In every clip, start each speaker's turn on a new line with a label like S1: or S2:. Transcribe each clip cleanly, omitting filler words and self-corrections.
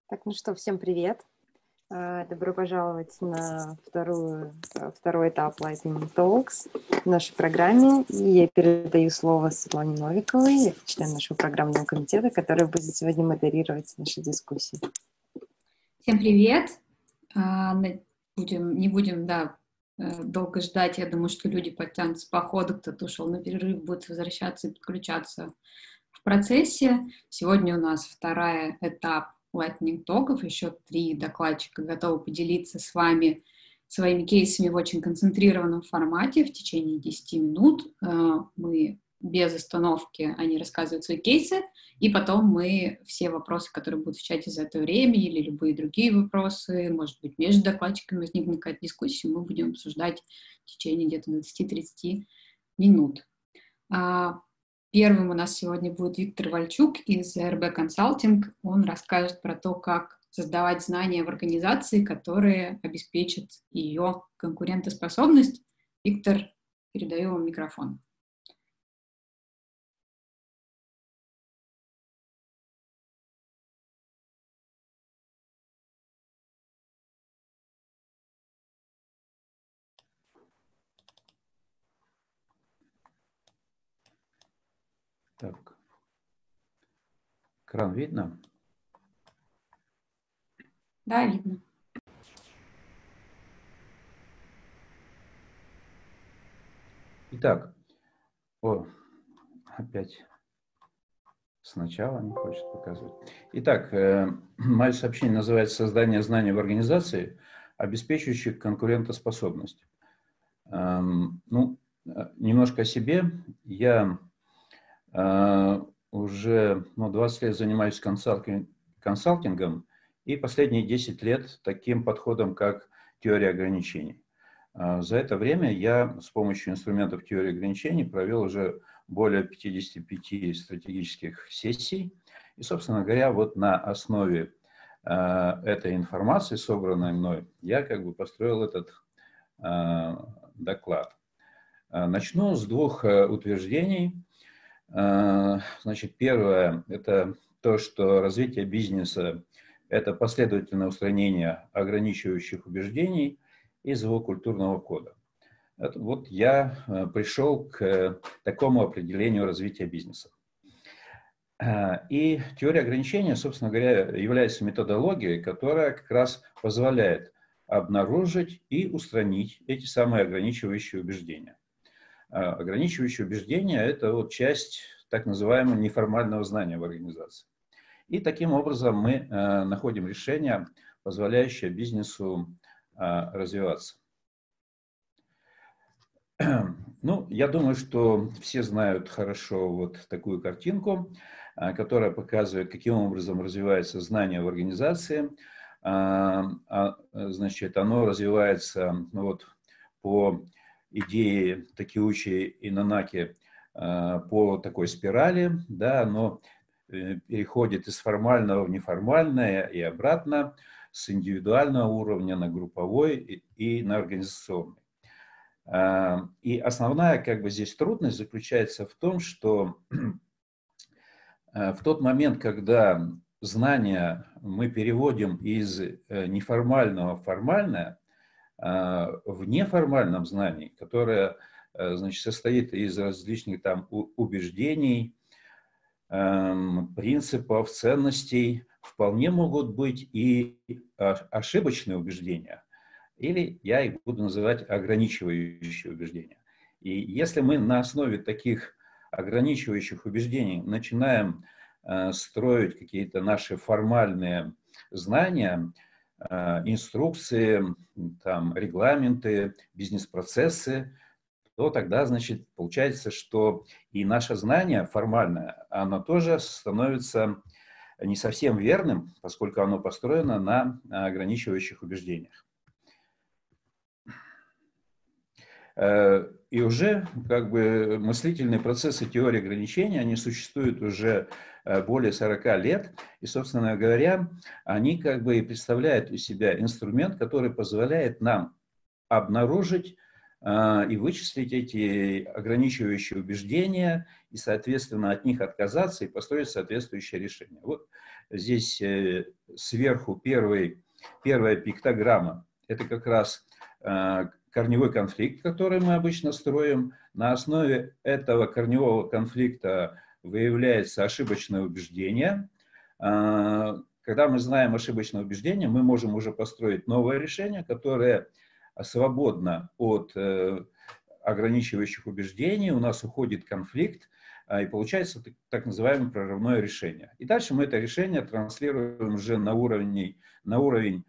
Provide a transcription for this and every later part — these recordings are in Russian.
S1: Так, ну что, всем привет. Добро пожаловать на второй этап Lightning Talks в нашей программе. И я передаю слово Светлане Новиковой, член нашего программного комитета, которая будет сегодня модерировать наши дискуссии.
S2: Всем привет. Не будем долго ждать. Я думаю, что люди подтянутся по ходу. Кто-то ушел на перерыв, будет возвращаться и подключаться в процессе. Сегодня у нас второй этап Lightning Talk'ов. Еще 3 докладчика готовы поделиться с вами своими кейсами в очень концентрированном формате в течение 10 минут. Мы без остановки, они рассказывают свои кейсы, и потом мы все вопросы, которые будут в чате за это время, или любые другие вопросы, может быть, между докладчиками возникнет какая-то дискуссия, мы будем обсуждать в течение где-то 20-30 минут. Первым у нас сегодня будет Виктор Вальчук из РБ Consulting. Он расскажет про то, как создавать знания в организации, которые обеспечат ее конкурентоспособность. Виктор, передаю вам микрофон.
S3: Так, экран видно?
S2: Да, видно.
S3: Итак, опять сначала не хочет показывать. Итак, мое сообщение называется «Создание знаний в организации, обеспечивающих конкурентоспособность». Немножко о себе. Я уже 20 лет занимаюсь консалтингом и последние 10 лет таким подходом, как теория ограничений. За это время я с помощью инструментов теории ограничений провел уже более 55 стратегических сессий. И, собственно говоря, вот на основе этой информации, собранной мной, я построил этот доклад. Начну с 2 утверждений. Значит, первое – это то, что развитие бизнеса – это последовательное устранение ограничивающих убеждений из его культурного кода. Вот я пришел к такому определению развития бизнеса. И теория ограничения, собственно говоря, является методологией, которая как раз позволяет обнаружить и устранить эти самые ограничивающие убеждения. Ограничивающие убеждения – это часть так называемого неформального знания в организации. И таким образом мы находим решение, позволяющее бизнесу развиваться. Я думаю, что все знают хорошо вот такую картинку, которая показывает, каким образом развивается знание в организации. Значит, оно развивается по идее Такеучи и Нанаки по такой спирали, да, оно переходит из формального в неформальное и обратно, с индивидуального уровня на групповой и на организационный. И основная здесь трудность заключается в том, что в тот момент, когда знания мы переводим из неформального в формальное, в неформальном знании, которое, значит, состоит из различных убеждений, принципов, ценностей, вполне могут быть и ошибочные убеждения, или я их буду называть ограничивающие убеждения. И если мы на основе таких ограничивающих убеждений начинаем строить какие-то наши формальные знания, инструкции, регламенты, бизнес-процессы, то тогда, значит, получается, что и наше знание формальное, оно тоже становится не совсем верным, поскольку оно построено на ограничивающих убеждениях. И уже мыслительные процессы теории ограничений, они существуют уже более 40 лет, и, собственно говоря, они и представляют из себя инструмент, который позволяет нам обнаружить и вычислить эти ограничивающие убеждения, и, соответственно, от них отказаться и построить соответствующее решение. Вот здесь сверху первая пиктограмма. Это как раз корневой конфликт, который мы обычно строим. На основе этого корневого конфликта выявляется ошибочное убеждение. Когда мы знаем ошибочное убеждение, мы можем уже построить новое решение, которое свободно от ограничивающих убеждений, у нас уходит конфликт, и получается так называемое прорывное решение. И дальше мы это решение транслируем уже на уровень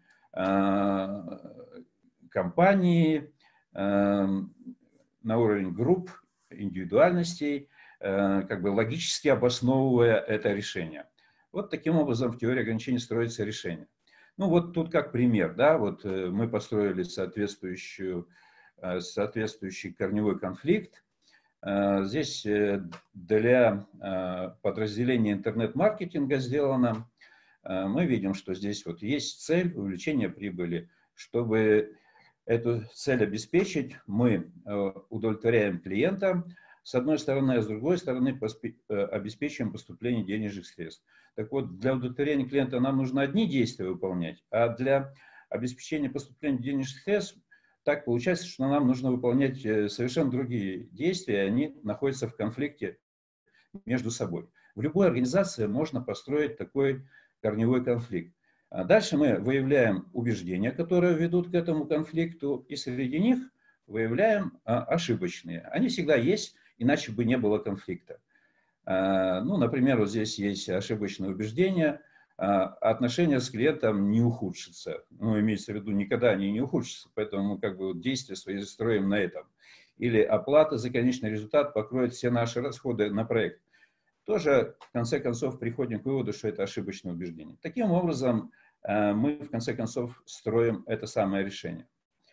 S3: компании, на уровень групп, индивидуальностей, как бы логически обосновывая это решение. Вот таким образом в теории ограничений строится решение. Ну вот тут как пример, да, вот мы построили соответствующий корневой конфликт. Здесь для подразделения интернет-маркетинга сделано. Мы видим, что здесь вот есть цель увеличения прибыли. Чтобы эту цель обеспечить, мы удовлетворяем клиента, с одной стороны, а с другой стороны обеспечиваем поступление денежных средств. Так вот, для удовлетворения клиента нам нужно одни действия выполнять, а для обеспечения поступления денежных средств так получается, что нам нужно выполнять совершенно другие действия, и они находятся в конфликте между собой. В любой организации можно построить такой корневой конфликт. Дальше мы выявляем убеждения, которые ведут к этому конфликту, и среди них выявляем ошибочные. Они всегда есть, иначе бы не было конфликта. Ну, например, вот здесь есть ошибочное убеждение: отношения с клиентом не ухудшатся. Ну, имеется в виду, никогда они не ухудшатся, поэтому мы как бы действия свои строим на этом. Или оплата за конечный результат покроет все наши расходы на проект. Тоже, в конце концов, приходим к выводу, что это ошибочное убеждение. Таким образом, мы, в конце концов, строим это самое решение.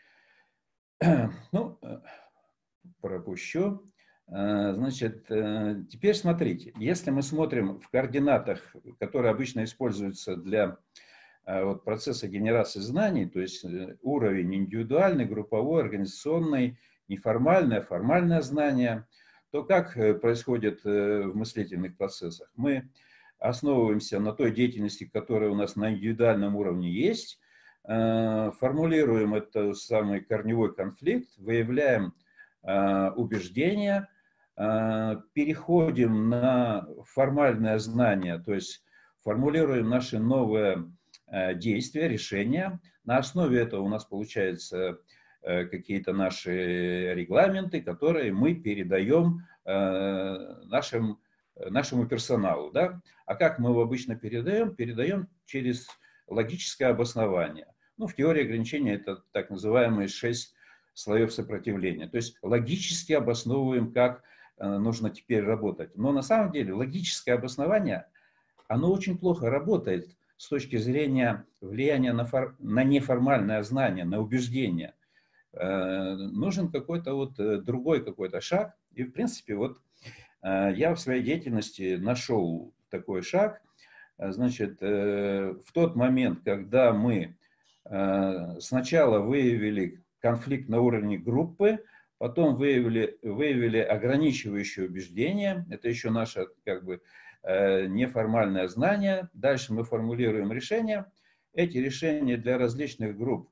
S3: Ну, пропущу. Значит, теперь смотрите, если мы смотрим в координатах, которые обычно используются для вот, процесса генерации знаний, то есть уровень индивидуальный, групповой, организационный, неформальное, формальное знание, то как происходит в мыслительных процессах? Мы основываемся на той деятельности, которая у нас на индивидуальном уровне есть, формулируем этот самый корневой конфликт, выявляем убеждения, переходим на формальное знание, то есть формулируем наши новые действия, решения. На основе этого у нас получаются какие-то наши регламенты, которые мы передаем нашему персоналу. Да? А как мы его обычно передаем? Передаем через логическое обоснование. Ну, в теории ограничения это так называемые 6 слоев сопротивления. То есть логически обосновываем, как нужно теперь работать. Но на самом деле логическое обоснование, оно очень плохо работает с точки зрения влияния на неформальное знание, на убеждение. Нужен какой-то вот другой какой-то шаг. И, в принципе, вот я в своей деятельности нашел такой шаг. Значит, в тот момент, когда мы сначала выявили конфликт на уровне группы, потом выявили ограничивающие убеждения, это еще наше как бы неформальное знание. Дальше мы формулируем решения. Эти решения для различных групп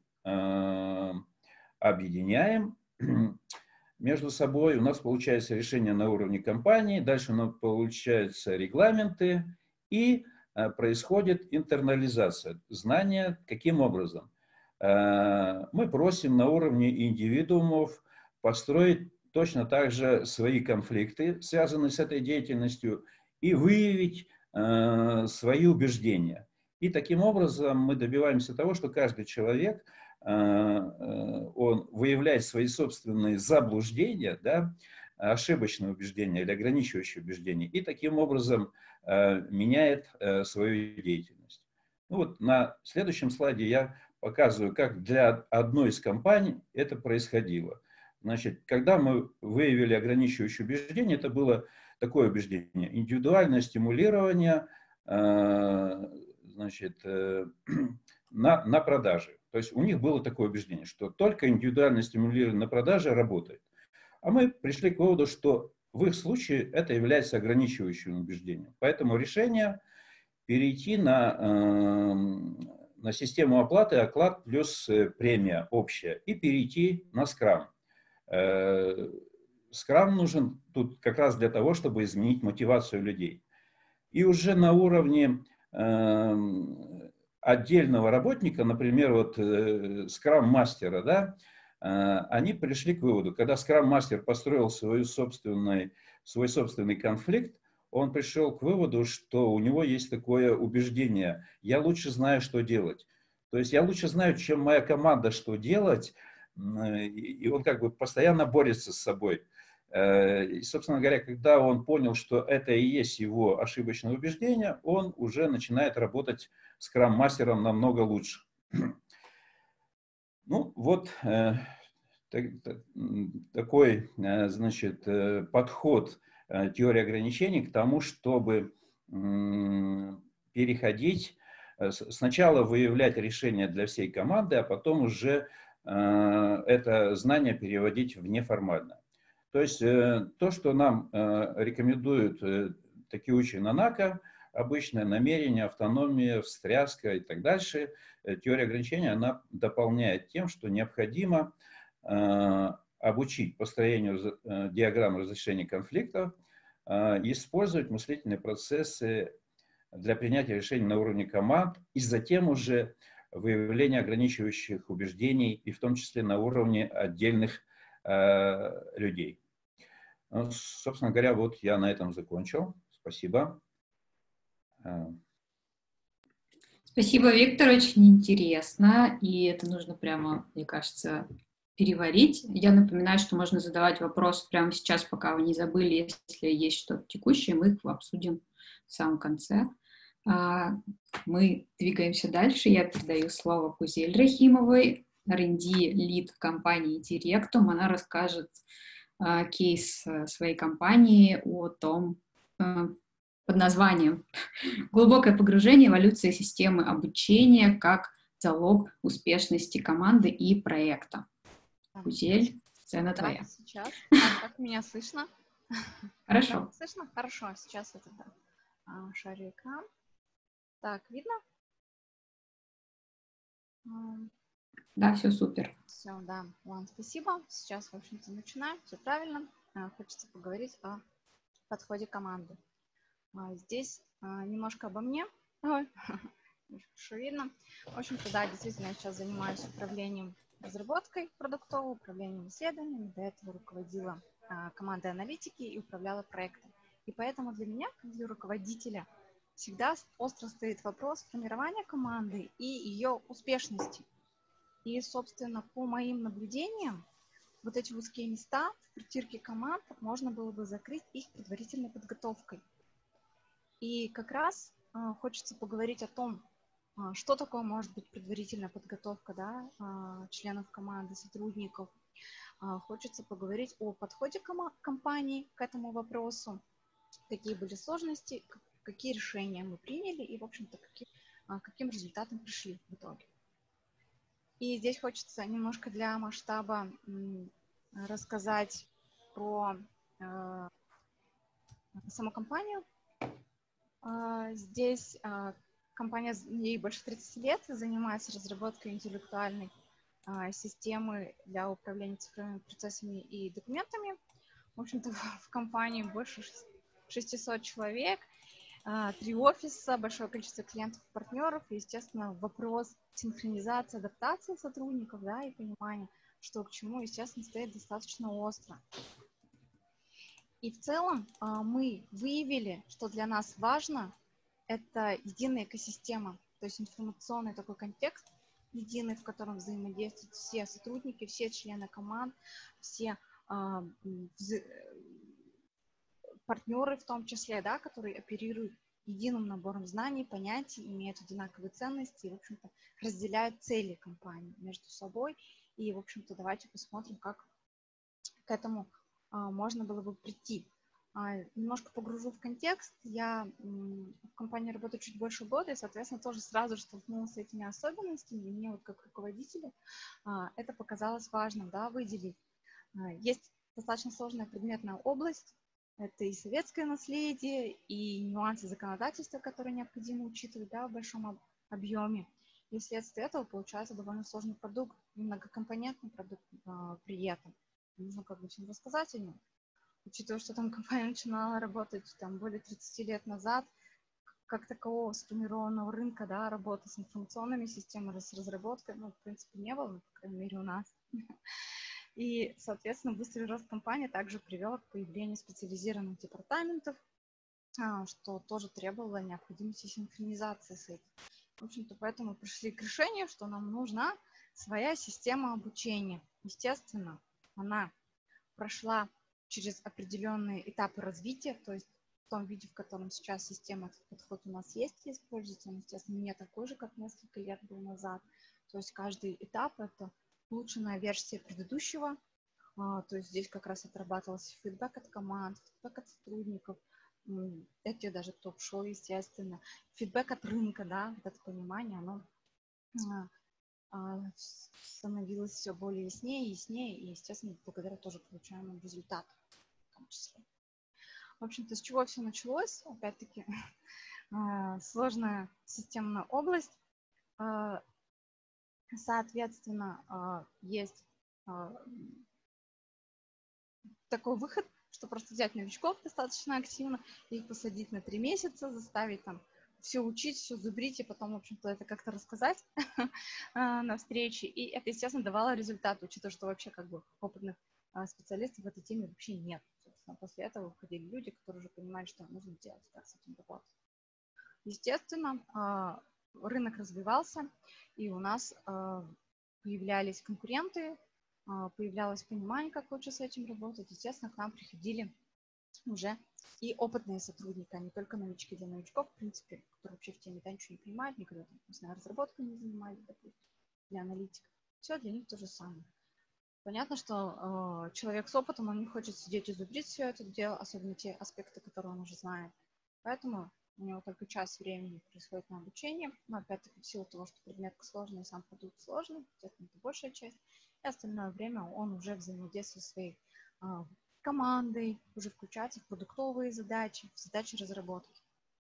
S3: объединяем между собой. У нас получается решение на уровне компании, дальше у нас получаются регламенты, и происходит интернализация знания. Каким образом? Мы просим на уровне индивидуумов построить точно так же свои конфликты, связанные с этой деятельностью, и выявить свои убеждения. И таким образом мы добиваемся того, что каждый человек, он выявляет свои собственные заблуждения, да, ошибочные убеждения или ограничивающие убеждения, и таким образом меняет свою деятельность. Ну вот на следующем слайде я показываю, как для одной из компаний это происходило. Значит, когда мы выявили ограничивающее убеждение, это было такое убеждение: индивидуальное стимулирование, значит, на продаже. То есть у них было такое убеждение, что только индивидуально стимулированная продажа работает. А мы пришли к выводу, что в их случае это является ограничивающим убеждением. Поэтому решение перейти на систему оплаты, оклад плюс премия общая, и перейти на скрам. Скрам нужен тут как раз для того, чтобы изменить мотивацию людей. И уже на уровне отдельного работника, например, вот скрам-мастера, да, они пришли к выводу, когда скрам-мастер построил свой собственный конфликт, он пришел к выводу, что у него есть такое убеждение: я лучше знаю, что делать. То есть я лучше знаю, чем моя команда, что делать, и он как бы постоянно борется с собой. И, собственно говоря, когда он понял, что это и есть его ошибочное убеждение, он уже начинает работать скрам-мастером намного лучше. Ну, вот такой, значит, подход теории ограничений к тому, чтобы переходить, сначала выявлять решения для всей команды, а потом уже это знание переводить в неформальное. То есть то, что нам рекомендуют Такеучи Нанака, обычное намерение, автономия, встряска и так дальше, теория ограничений, она дополняет тем, что необходимо обучить построению диаграмм разрешения конфликтов, использовать мыслительные процессы для принятия решений на уровне команд и затем уже выявления ограничивающих убеждений, и в том числе на уровне отдельных людей. Ну, собственно говоря, вот я на этом закончил. Спасибо.
S2: Спасибо, Виктор, очень интересно, и это нужно прямо, мне кажется, переварить. Я напоминаю, что можно задавать вопросы прямо сейчас, пока вы не забыли. Если есть что-то текущее, мы их обсудим в самом конце. Мы двигаемся дальше. Я передаю слово Кузель Рахимовой, R&D-лид компании Directum. Она расскажет кейс своей компании о том, под названием «Глубокое погружение в эволюцию системы обучения как залог успешности команды и проекта». Кузель, сцена твоя.
S4: Сейчас. Как меня слышно?
S2: Хорошо.
S4: Да, слышно? Хорошо. Сейчас это шарю экран. Так, видно?
S2: Да, все супер.
S4: Все, да. Ладно, спасибо. Сейчас, в общем-то, начинаем. Все правильно. Хочется поговорить о подходе команды. Здесь немножко обо мне. Ой, хорошо видно. В общем-то, да, действительно, я сейчас занимаюсь управлением разработкой продуктовой, управлением исследованиями. До этого руководила командой аналитики и управляла проектом. И поэтому для меня, как для руководителя, всегда остро стоит вопрос формирования команды и ее успешности. И, собственно, по моим наблюдениям, вот эти узкие места в притирке команд можно было бы закрыть их предварительной подготовкой. И как раз хочется поговорить о том, что такое может быть предварительная подготовка, да, членов команды, сотрудников. Хочется поговорить о подходе компании к этому вопросу, какие были сложности, какие решения мы приняли и, в общем-то, каким результатом пришли в итоге. И здесь хочется немножко для масштаба рассказать про саму компанию. Здесь компания, ей больше 30 лет, занимается разработкой интеллектуальной системы для управления цифровыми процессами и документами. В общем-то, в компании больше 600 человек, 3 офиса, большое количество клиентов и партнеров. И, естественно, вопрос синхронизации, адаптации сотрудников, да, и понимания, что к чему, естественно, стоит достаточно остро. И в целом мы выявили, что для нас важно, это единая экосистема, то есть информационный такой контекст единый, в котором взаимодействуют все сотрудники, все члены команд, все партнеры в том числе, да, которые оперируют единым набором знаний, понятий, имеют одинаковые ценности и, в общем-то, разделяют цели компании между собой. И, в общем-то, давайте посмотрим, как к этому можно было бы прийти. Немножко погружу в контекст. Я в компании работаю чуть больше года, и, соответственно, тоже сразу же столкнулась с этими особенностями. И мне вот как руководителю это показалось важным, да, выделить. Есть достаточно сложная предметная область. Это и советское наследие, и нюансы законодательства, которые необходимо учитывать, да, в большом объеме. И вследствие этого получается довольно сложный продукт, многокомпонентный продукт при этом. Нужно как бы всем рассказать о нем. Учитывая, что там компания начинала работать там, более 30 лет назад, как такового сформированного рынка, да, работы с информационными системами, с разработкой, ну, в принципе, не было, по крайней мере, у нас. И, соответственно, быстрый рост компании также привел к появлению специализированных департаментов, что тоже требовало необходимости синхронизации с этим. В общем-то, поэтому пришли к решению, что нам нужна своя система обучения. Естественно, она прошла через определенные этапы развития, то есть в том виде, в котором сейчас система, этот подход у нас есть и используется, он, естественно, не такой же, как несколько лет был назад. То есть каждый этап – это улучшенная версия предыдущего, то есть здесь как раз отрабатывался фидбэк от команд, фидбэк от сотрудников, эти даже топ-шоу, естественно, фидбэк от рынка, да, вот это понимание, оно становилось все более яснее и яснее, и, естественно, благодаря тоже получаемым результатам в том числе. В общем-то, с чего все началось? Опять-таки, сложная системная область. Соответственно, есть такой выход, что просто взять новичков достаточно активно, их посадить на 3 месяца, заставить там все учить, все зубрить, и потом, в общем-то, это как-то рассказать на встрече. И это, естественно, давало результат, учитывая, что вообще как бы опытных специалистов в этой теме вообще нет. Собственно, после этого выходили люди, которые уже понимали, что нужно делать, как с этим работать. Естественно, рынок развивался, и у нас появлялись конкуренты, появлялось понимание, как лучше с этим работать. Естественно, к нам приходили уже и опытные сотрудники, а не только новички. Для новичков, в принципе, которые вообще в теме ничего не понимают, никогда там, не знаю, разработкой не занимались, допустим, для аналитиков. Все для них то же самое. Понятно, что человек с опытом, он не хочет сидеть и зубрить все это дело, особенно те аспекты, которые он уже знает. Поэтому у него только час времени происходит на обучение. Но опять-таки в силу того, что предмет сложный, сам продукт сложный, естественно, это большая часть. И остальное время он уже взаимодействует со своей командой, уже включается в продуктовые задачи, в задачи разработки.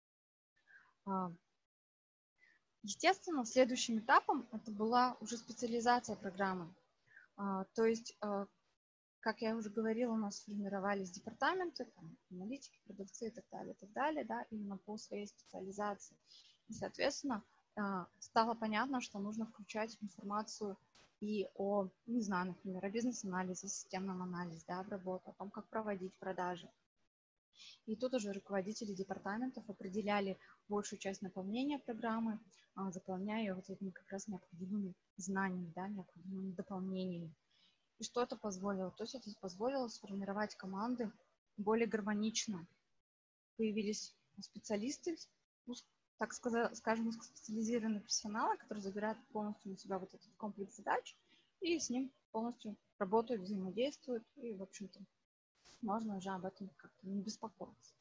S4: Естественно, следующим этапом это была уже специализация программы. То есть, как я уже говорила, у нас формировались департаменты, там, аналитики, продавцы и так далее, да, именно по своей специализации. И, соответственно, стало понятно, что нужно включать информацию и о, не знаю, например, о бизнес-анализе, системном анализе, да, обработке, о том, как проводить продажи. И тут уже руководители департаментов определяли большую часть наполнения программы, заполняя ее вот этими как раз необходимыми знаниями, да, необходимыми дополнениями. И что это позволило? То есть это позволило сформировать команды более гармонично. Появились специалисты, так скажем, специализированные профессионалы, которые забирают полностью на себя вот этот комплекс задач и с ним полностью работают, взаимодействуют, и, в общем-то, можно уже об этом как-то не беспокоиться.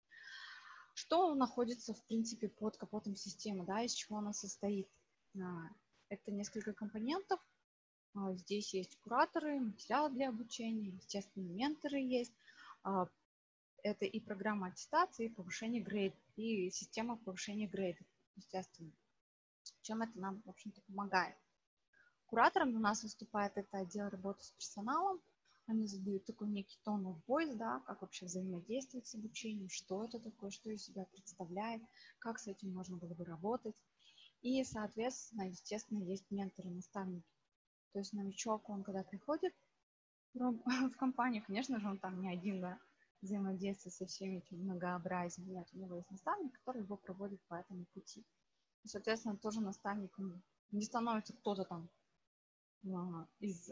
S4: Что находится, в принципе, под капотом системы, да, из чего она состоит? Это несколько компонентов. Здесь есть кураторы, материалы для обучения, естественно, менторы есть. Это и программа аттестации, и повышение грейда, и система повышения грейда, естественно. Чем это нам, в общем-то, помогает? Куратором у нас выступает это отдел работы с персоналом. Они задают такой некий tone of voice, да, как вообще взаимодействовать с обучением, что это такое, что из себя представляет, как с этим можно было бы работать. И, соответственно, естественно, есть менторы, наставники. То есть новичок, он когда приходит в компанию, конечно же, он там не один, да, взаимодействует со всеми этими многообразием. Нет, у него есть наставник, который его проводит по этому пути. И, соответственно, тоже наставником не становится кто-то там из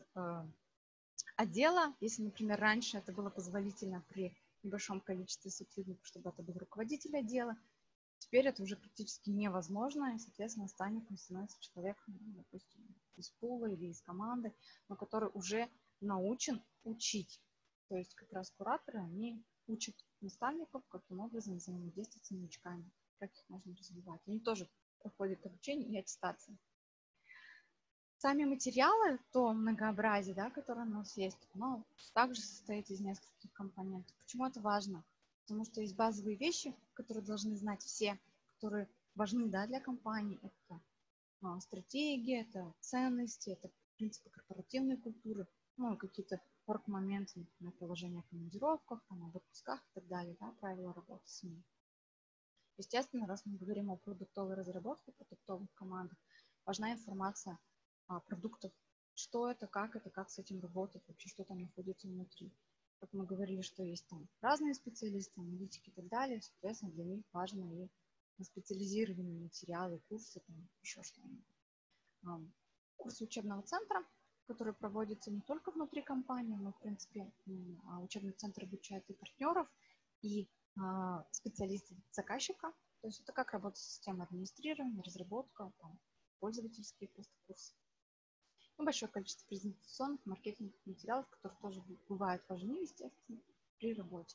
S4: отдела. Если, например, раньше это было позволительно при небольшом количестве сотрудников, чтобы это был руководитель отдела, теперь это уже практически невозможно, и, соответственно, наставником становится человек, допустим, из пула или из команды, но который уже научен учить. То есть как раз кураторы, они учат наставников, каким образом взаимодействовать с новичками, как их можно развивать. Они тоже проходят обучение и аттестацию. Сами материалы, то многообразие, да, которое у нас есть, оно также состоит из нескольких компонентов. Почему это важно? Потому что есть базовые вещи, которые должны знать все, которые важны, да, для компании. Это стратегия, это ценности, это принципы корпоративной культуры, ну, какие-то орг-моменты, например, положение о командировках, там, об отпусках и так далее, да, правила работы с ними. Естественно, раз мы говорим о продуктовой разработке, продуктовых командах, важна информация о продуктах, что это, как с этим работать, вообще, что там находится внутри. Как мы говорили, что есть там разные специалисты, аналитики и так далее, соответственно, для них важно и специализированные материалы, курсы, там, еще что-нибудь. Курсы учебного центра, которые проводятся не только внутри компании, но, в принципе, учебный центр обучает и партнеров, и специалистов заказчика. То есть это как работает система администрирования, разработка, там, пользовательские просто курсы. И большое количество презентационных, маркетинговых материалов, которые тоже бывают важны, естественно, при работе.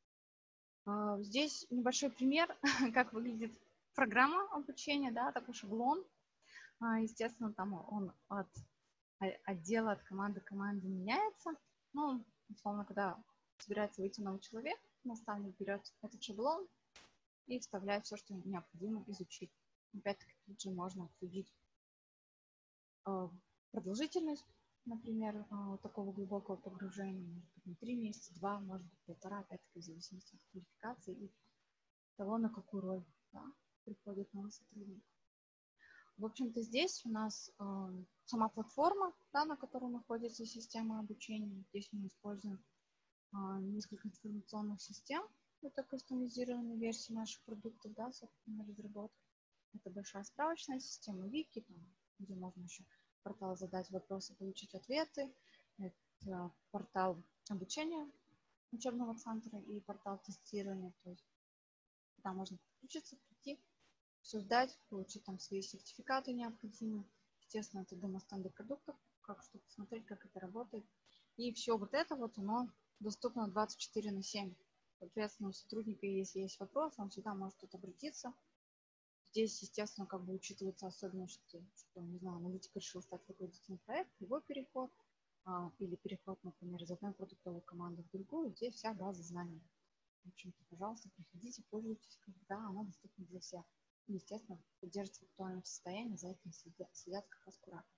S4: Здесь небольшой пример, как выглядит программа обучения, да, такой шаблон. Естественно, там он от отдела, от команды к команде меняется. Ну, условно, когда собирается выйти новый человек, наставник берет этот шаблон и вставляет все, что необходимо изучить. Опять-таки, тут же можно обсудить продолжительность, например, такого глубокого погружения, может быть, не 3 месяца, 2, может быть, 1,5, опять-таки, в зависимости от квалификации и того, на какую роль, да, приходит новый сотрудник. В общем-то, здесь у нас сама платформа, да, на которой находится система обучения. Здесь мы используем несколько информационных систем. Это кастомизированные версии наших продуктов, да, собственно, разработки. Это большая справочная система Вики, там, где можно еще портал задать вопросы, получить ответы. Это портал обучения учебного центра и портал тестирования. То есть туда можно подключиться, прийти, создать, получить там свои сертификаты необходимые. Естественно, это демо-стенды продуктов, чтобы посмотреть, как это работает. И все вот это вот, оно доступно 24/7. Соответственно, у сотрудника, если есть вопрос, он всегда может тут обратиться. Здесь, естественно, как бы учитывается особенность, что не знаю, аналитик решил стать руководителем проекта, его переход или переход, например, из одной продуктовой команды в другую. Здесь вся база знаний. В общем-то, пожалуйста, приходите, пользуйтесь, когда она доступна для всех. И, естественно, поддерживается в актуальном состоянии, за этим следят как раз кураторы.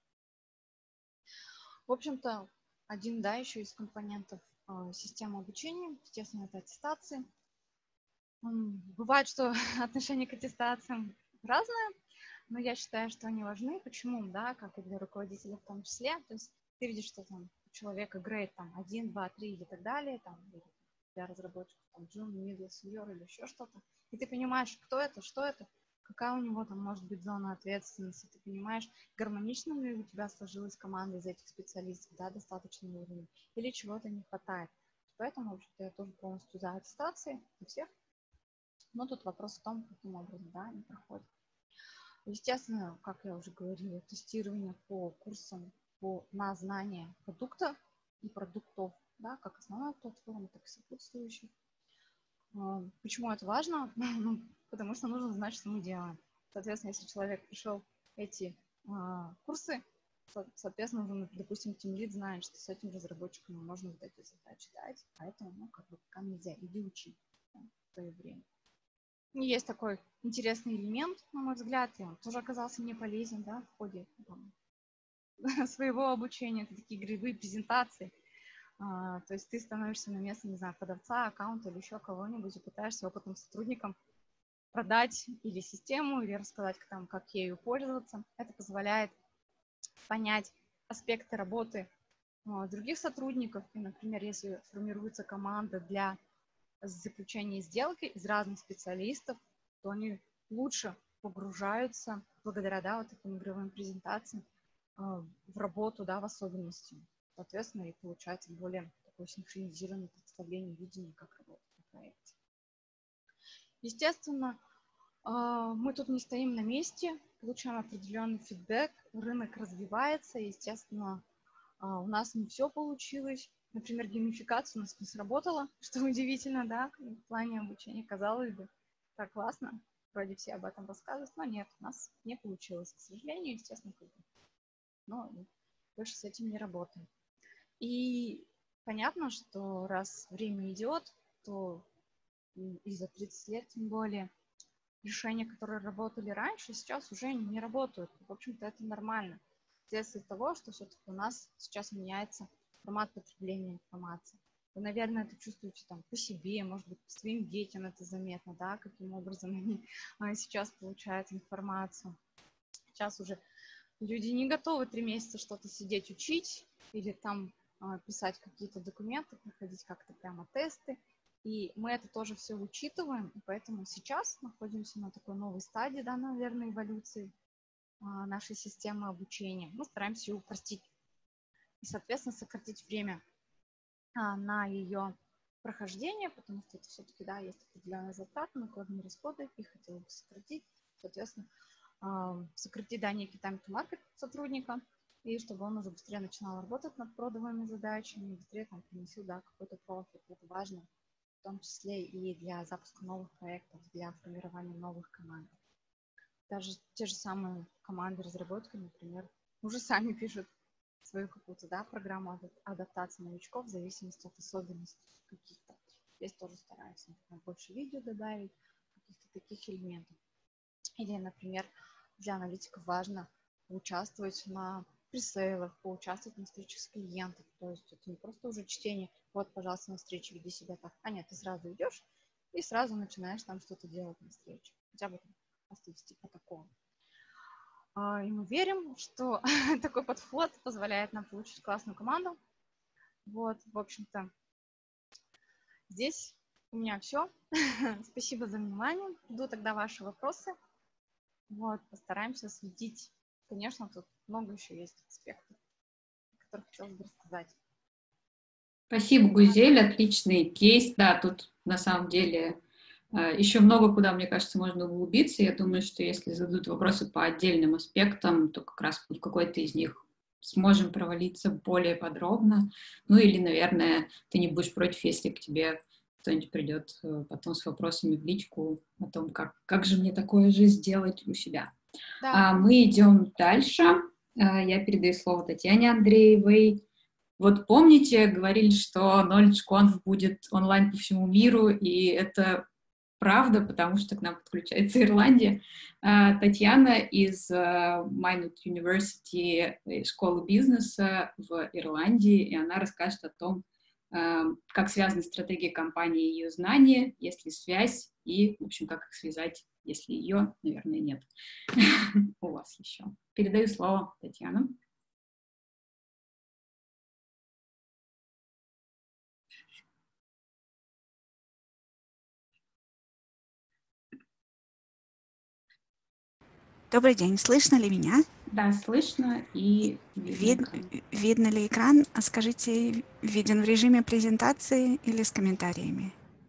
S4: В общем-то, один, да, еще из компонентов системы обучения, естественно, это аттестации. Бывает, что отношение к аттестациям разное, но я считаю, что они важны. Почему? Да, как и для руководителя в том числе. То есть ты видишь, что там у человека грейд там 1, 2, 3 и так далее, там, для разработчиков там Junior, Middle, Senior или еще что-то. И ты понимаешь, кто это, что это, какая у него там может быть зона ответственности. Ты понимаешь, гармонично ли у тебя сложилась команда из этих специалистов, да, достаточный уровень, или чего-то не хватает. Поэтому, в общем-то, я тоже полностью за аттестации у всех. Но тут вопрос в том, каким образом, да, они проходят. Естественно, как я уже говорила, тестирование по курсам на знание продукта и продуктов, да, как основная платформа, так и сопутствующих. Почему это важно? Потому что нужно знать, что мы делаем. Соответственно, если человек пришел эти курсы, соответственно, допустим, тимлид знает, что с этим разработчиком можно вот эти задачи дать, поэтому, как бы, пока нельзя, иди учи, да, в свое время. И есть такой интересный элемент, на мой взгляд, и он тоже оказался мне полезен, да, в ходе своего обучения. Это такие игровые презентации. То есть ты становишься на место, не знаю, продавца, аккаунта или еще кого-нибудь и пытаешься опытным сотрудникам продать или систему, или рассказать, как ею пользоваться. Это позволяет понять аспекты работы других сотрудников. И, например, если формируется команда для заключения сделки из разных специалистов, то они лучше погружаются благодаря, да, вот таким игровым презентациям в работу, да, в особенности. Соответственно, и получается более такое синхронизированное представление, видение, как работать на проекте. Естественно, мы тут не стоим на месте, получаем определенный фидбэк, рынок развивается, естественно, у нас не все получилось, например, геймификация у нас не сработала, что удивительно, да, в плане обучения, казалось бы, так классно, вроде все об этом рассказывают, но нет, у нас не получилось, к сожалению, естественно, но больше с этим не работаем. И понятно, что раз время идет, то и за 30 лет, тем более, решения, которые работали раньше, сейчас уже не работают. В общем-то, это нормально. Вследствие того, что все-таки у нас сейчас меняется формат потребления информации. Вы, наверное, это чувствуете там по себе, может быть, по своим детям это заметно, да, каким образом они сейчас получают информацию. Сейчас уже люди не готовы 3 месяца что-то сидеть учить или там писать какие-то документы, проходить как-то прямо тесты. И мы это тоже все учитываем, и поэтому сейчас находимся на такой новой стадии, да, наверное, эволюции нашей системы обучения. Мы стараемся ее упростить и, соответственно, сократить время на ее прохождение, потому что это все-таки, да, есть определенные затраты, накладные расходы, их хотелось бы сократить, соответственно, сократить, да, некий time-to-market сотрудника, и чтобы он уже быстрее начинал работать над продовыми задачами, быстрее там приносил, да, какой-то профит. Это важно, в том числе и для запуска новых проектов, для формирования новых команд. Даже те же самые команды разработки, например, уже сами пишут свою какую-то, да, программу адаптации новичков в зависимости от особенностей каких-то. Здесь тоже стараются, например, больше видео добавить, каких-то таких элементов. Или, например, для аналитиков важно поучаствовать на пресейлах, поучаствовать на встречах с клиентом. То есть это не просто уже чтение, вот, пожалуйста, на встрече веди себя так. А нет, ты сразу идешь и сразу начинаешь там что-то делать на встрече. Хотя бы просто вести протокол. И мы верим, что такой подход позволяет нам получить классную команду. Вот, в общем-то, здесь у меня все. Спасибо за внимание. Жду тогда ваши вопросы. Вот, постараемся следить. Конечно, тут много еще есть аспектов, о которых хотелось бы рассказать.
S2: Спасибо, Гузель, отличный кейс. Да, тут на самом деле еще много куда, мне кажется, можно углубиться. Я думаю, что если зададут вопросы по отдельным аспектам, то как раз в какой-то из них сможем провалиться более подробно. Ну или, наверное, ты не будешь против, если к тебе кто-нибудь придет потом с вопросами в личку о том, как же мне такое же сделать у себя.
S4: Да.
S2: Мы идем дальше. Я передаю слово Татьяне Андреевой. Вот помните, говорили, что KnowledgeConf будет онлайн по всему миру, и это правда, потому что к нам подключается Ирландия. Татьяна из Minot University, школы бизнеса в Ирландии, и она расскажет о том, как связаны стратегии компании и ее знания, есть ли связь, и, в общем, как их связать, если ее, наверное, нет у вас еще. Передаю слово Татьяне.
S5: Добрый день, слышно ли меня?
S2: Да, слышно и
S5: видно ли экран? А скажите, виден в режиме презентации или с комментариями?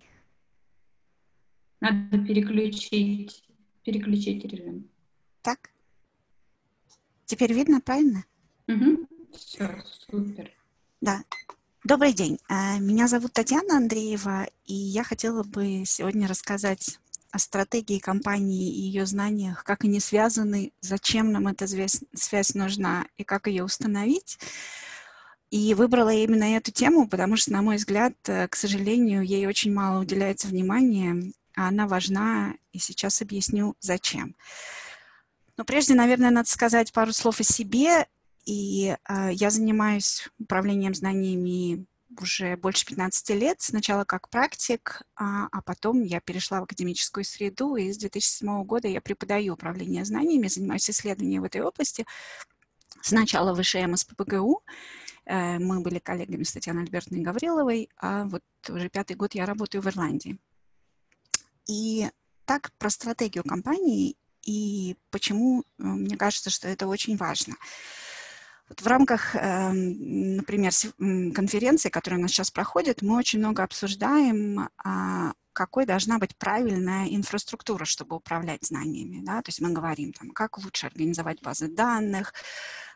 S2: Надо переключить режим.
S5: Так? Теперь видно, правильно?
S2: Угу. Все, супер.
S5: Да. Добрый день. Меня зовут Татьяна Андреева, и я хотела бы сегодня рассказать о стратегии компании и ее знаниях, как они связаны, зачем нам эта связь нужна и как ее установить. И выбрала именно эту тему, потому что, на мой взгляд, к сожалению, ей очень мало уделяется внимания, а она важна, и сейчас объясню, зачем. Но прежде, наверное, надо сказать пару слов о себе. И я занимаюсь управлением знаниями уже больше 15 лет, сначала как практик, а потом я перешла в академическую среду, и с 2007 года я преподаю управление знаниями, занимаюсь исследованием в этой области. Сначала в ВШМ СПбГУ, мы были коллегами с Татьяной Альбертовной Гавриловой, а вот уже 5-й год я работаю в Ирландии. И так про стратегию компании и почему мне кажется, что это очень важно. Вот в рамках, например, конференции, которая у нас сейчас проходит, мы очень много обсуждаем, какой должна быть правильная инфраструктура, чтобы управлять знаниями. Да? То есть мы говорим, там, как лучше организовать базы данных,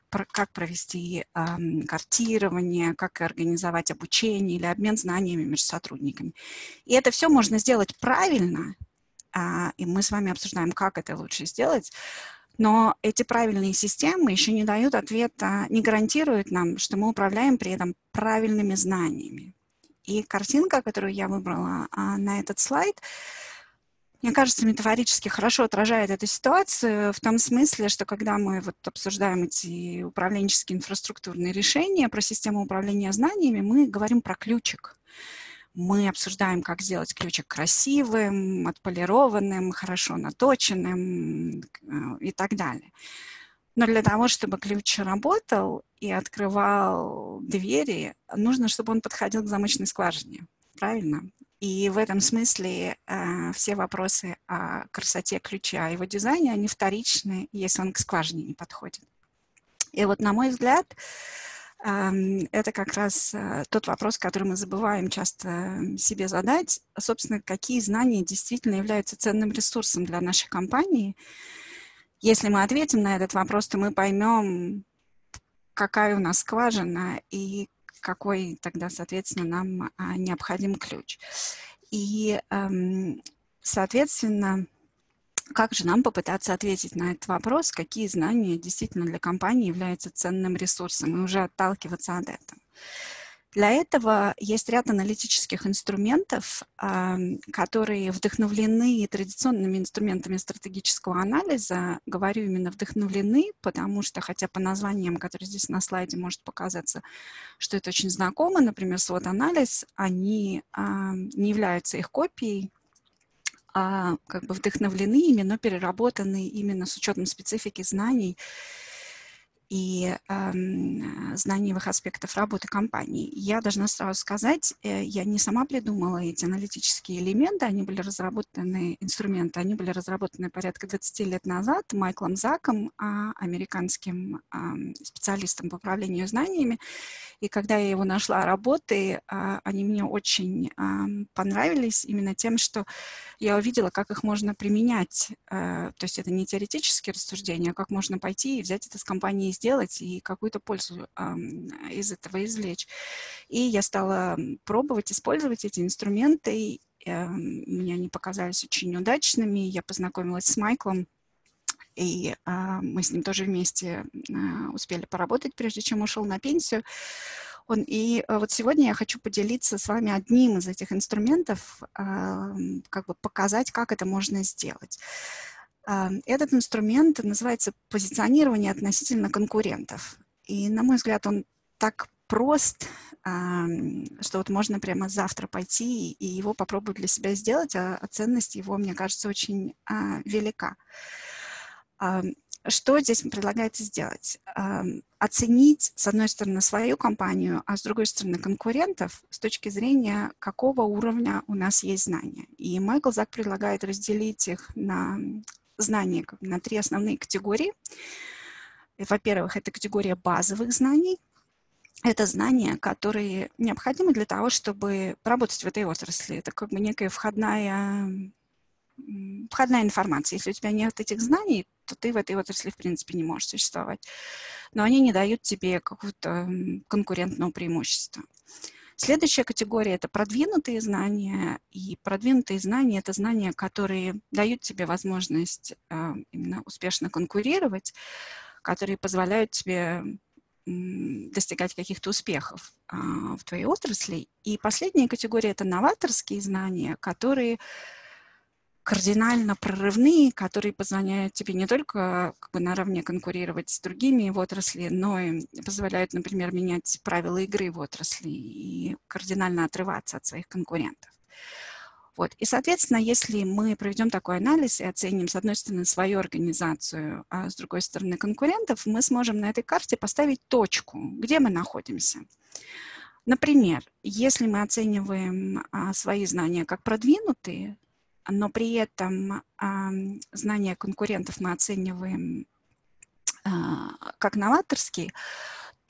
S5: как провести картирование, как организовать обучение или обмен знаниями между сотрудниками. И это все можно сделать правильно, и мы с вами обсуждаем, как это лучше сделать, но эти правильные системы еще не дают ответа, не гарантируют нам, что мы управляем при этом правильными знаниями. И картинка, которую я выбрала на этот слайд, мне кажется, метафорически хорошо отражает эту ситуацию в том смысле, что когда мы вот обсуждаем эти управленческие инфраструктурные решения про систему управления знаниями, мы говорим про ключик. Мы обсуждаем, как сделать ключик красивым, отполированным, хорошо наточенным и так далее. Но для того, чтобы ключ работал и открывал двери, нужно, чтобы он подходил к замочной скважине. Правильно? И в этом смысле все вопросы о красоте ключа и его дизайне, они вторичны, если он к скважине не подходит. И вот, на мой взгляд, это как раз тот вопрос, который мы забываем часто себе задать. Собственно, какие знания действительно являются ценным ресурсом для нашей компании. Если мы ответим на этот вопрос, то мы поймем, какая у нас скважина и какой тогда, соответственно, нам необходим ключ. И, соответственно, как же нам попытаться ответить на этот вопрос, какие знания действительно для компании являются ценным ресурсом, и уже отталкиваться от этого. Для этого есть ряд аналитических инструментов, которые вдохновлены традиционными инструментами стратегического анализа. Говорю именно вдохновлены, потому что, хотя по названиям, которые здесь на слайде, может показаться, что это очень знакомо, например, SWOT-анализ, они не являются их копией, а как бы вдохновлены ими, но переработаны именно с учетом специфики знаний и знаниевых аспектов работы компании. Я должна сразу сказать, я не сама придумала эти аналитические элементы, они были разработаны, инструменты, они были разработаны порядка 20 лет назад Майклом Заком, американским специалистом по управлению знаниями. И когда я его нашла работы, они мне очень понравились именно тем, что я увидела, как их можно применять. То есть это не теоретические рассуждения, а как можно пойти и взять это с компании сделать и какую-то пользу из этого извлечь. И я стала пробовать использовать эти инструменты. Мне они показались очень удачными. Я познакомилась с Майклом, и мы с ним тоже вместе успели поработать, прежде чем ушел на пенсию. И вот сегодня я хочу поделиться с вами одним из этих инструментов, как бы показать, как это можно сделать. Этот инструмент называется позиционирование относительно конкурентов. И, на мой взгляд, он так прост, что вот можно прямо завтра пойти и его попробовать для себя сделать, а ценность его, мне кажется, очень велика. Что здесь предлагается сделать? Оценить, с одной стороны, свою компанию, а с другой стороны, конкурентов с точки зрения, какого уровня у нас есть знания. И Майкл Зак предлагает разделить их на знания на 3 основные категории. Во-первых, это категория базовых знаний. Это знания, которые необходимы для того, чтобы работать в этой отрасли. Это как бы некая входная информация. Если у тебя нет этих знаний, то ты в этой отрасли, в принципе, не можешь существовать. Но они не дают тебе какого-то конкурентного преимущества. Следующая категория – это продвинутые знания. И продвинутые знания – это знания, которые дают тебе возможность именно успешно конкурировать, которые позволяют тебе достигать каких-то успехов в твоей отрасли. И последняя категория – это новаторские знания, которые кардинально прорывные, которые позволяют тебе не только как бы наравне конкурировать с другими в отрасли, но и позволяют, например, менять правила игры в отрасли и кардинально отрываться от своих конкурентов. Вот. И, соответственно, если мы проведем такой анализ и оценим, с одной стороны, свою организацию, а с другой стороны, конкурентов, мы сможем на этой карте поставить точку, где мы находимся. Например, если мы оцениваем свои знания как продвинутые, но при этом знания конкурентов мы оцениваем как новаторские,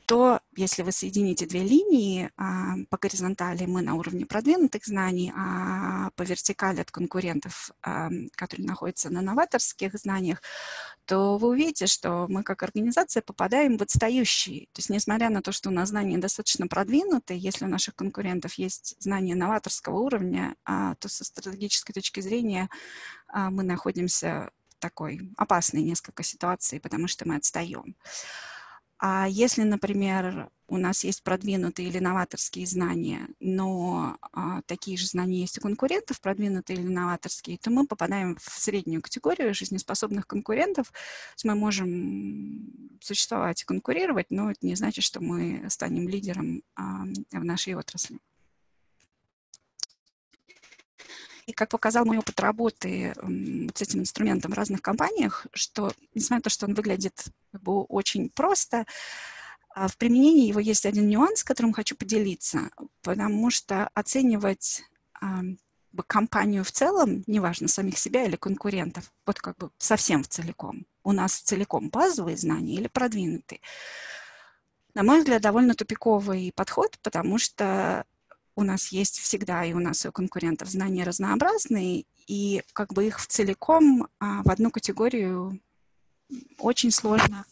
S5: то если вы соедините две линии, по горизонтали мы на уровне продвинутых знаний, а по вертикали от конкурентов, которые находятся на новаторских знаниях, то вы увидите, что мы как организация попадаем в отстающие. То есть несмотря на то, что у нас знания достаточно продвинутые, если у наших конкурентов есть знания новаторского уровня, то со стратегической точки зрения мы находимся в такой опасной несколько ситуации, потому что мы отстаем. А если, например, у нас есть продвинутые или новаторские знания, но такие же знания есть у конкурентов, продвинутые или новаторские, то мы попадаем в среднюю категорию жизнеспособных конкурентов. То есть мы можем существовать и конкурировать, но это не значит, что мы станем лидером в нашей отрасли. И как показал мой опыт работы с этим инструментом в разных компаниях, что, несмотря на то, что он выглядит очень просто, в применении его есть один нюанс, которым хочу поделиться, потому что оценивать компанию в целом, неважно, самих себя или конкурентов, вот как бы совсем целиком. У нас целиком базовые знания или продвинутые. На мой взгляд, довольно тупиковый подход, потому что у нас есть всегда, и у нас, и у конкурентов знания разнообразные, и как бы их целиком в одну категорию очень сложно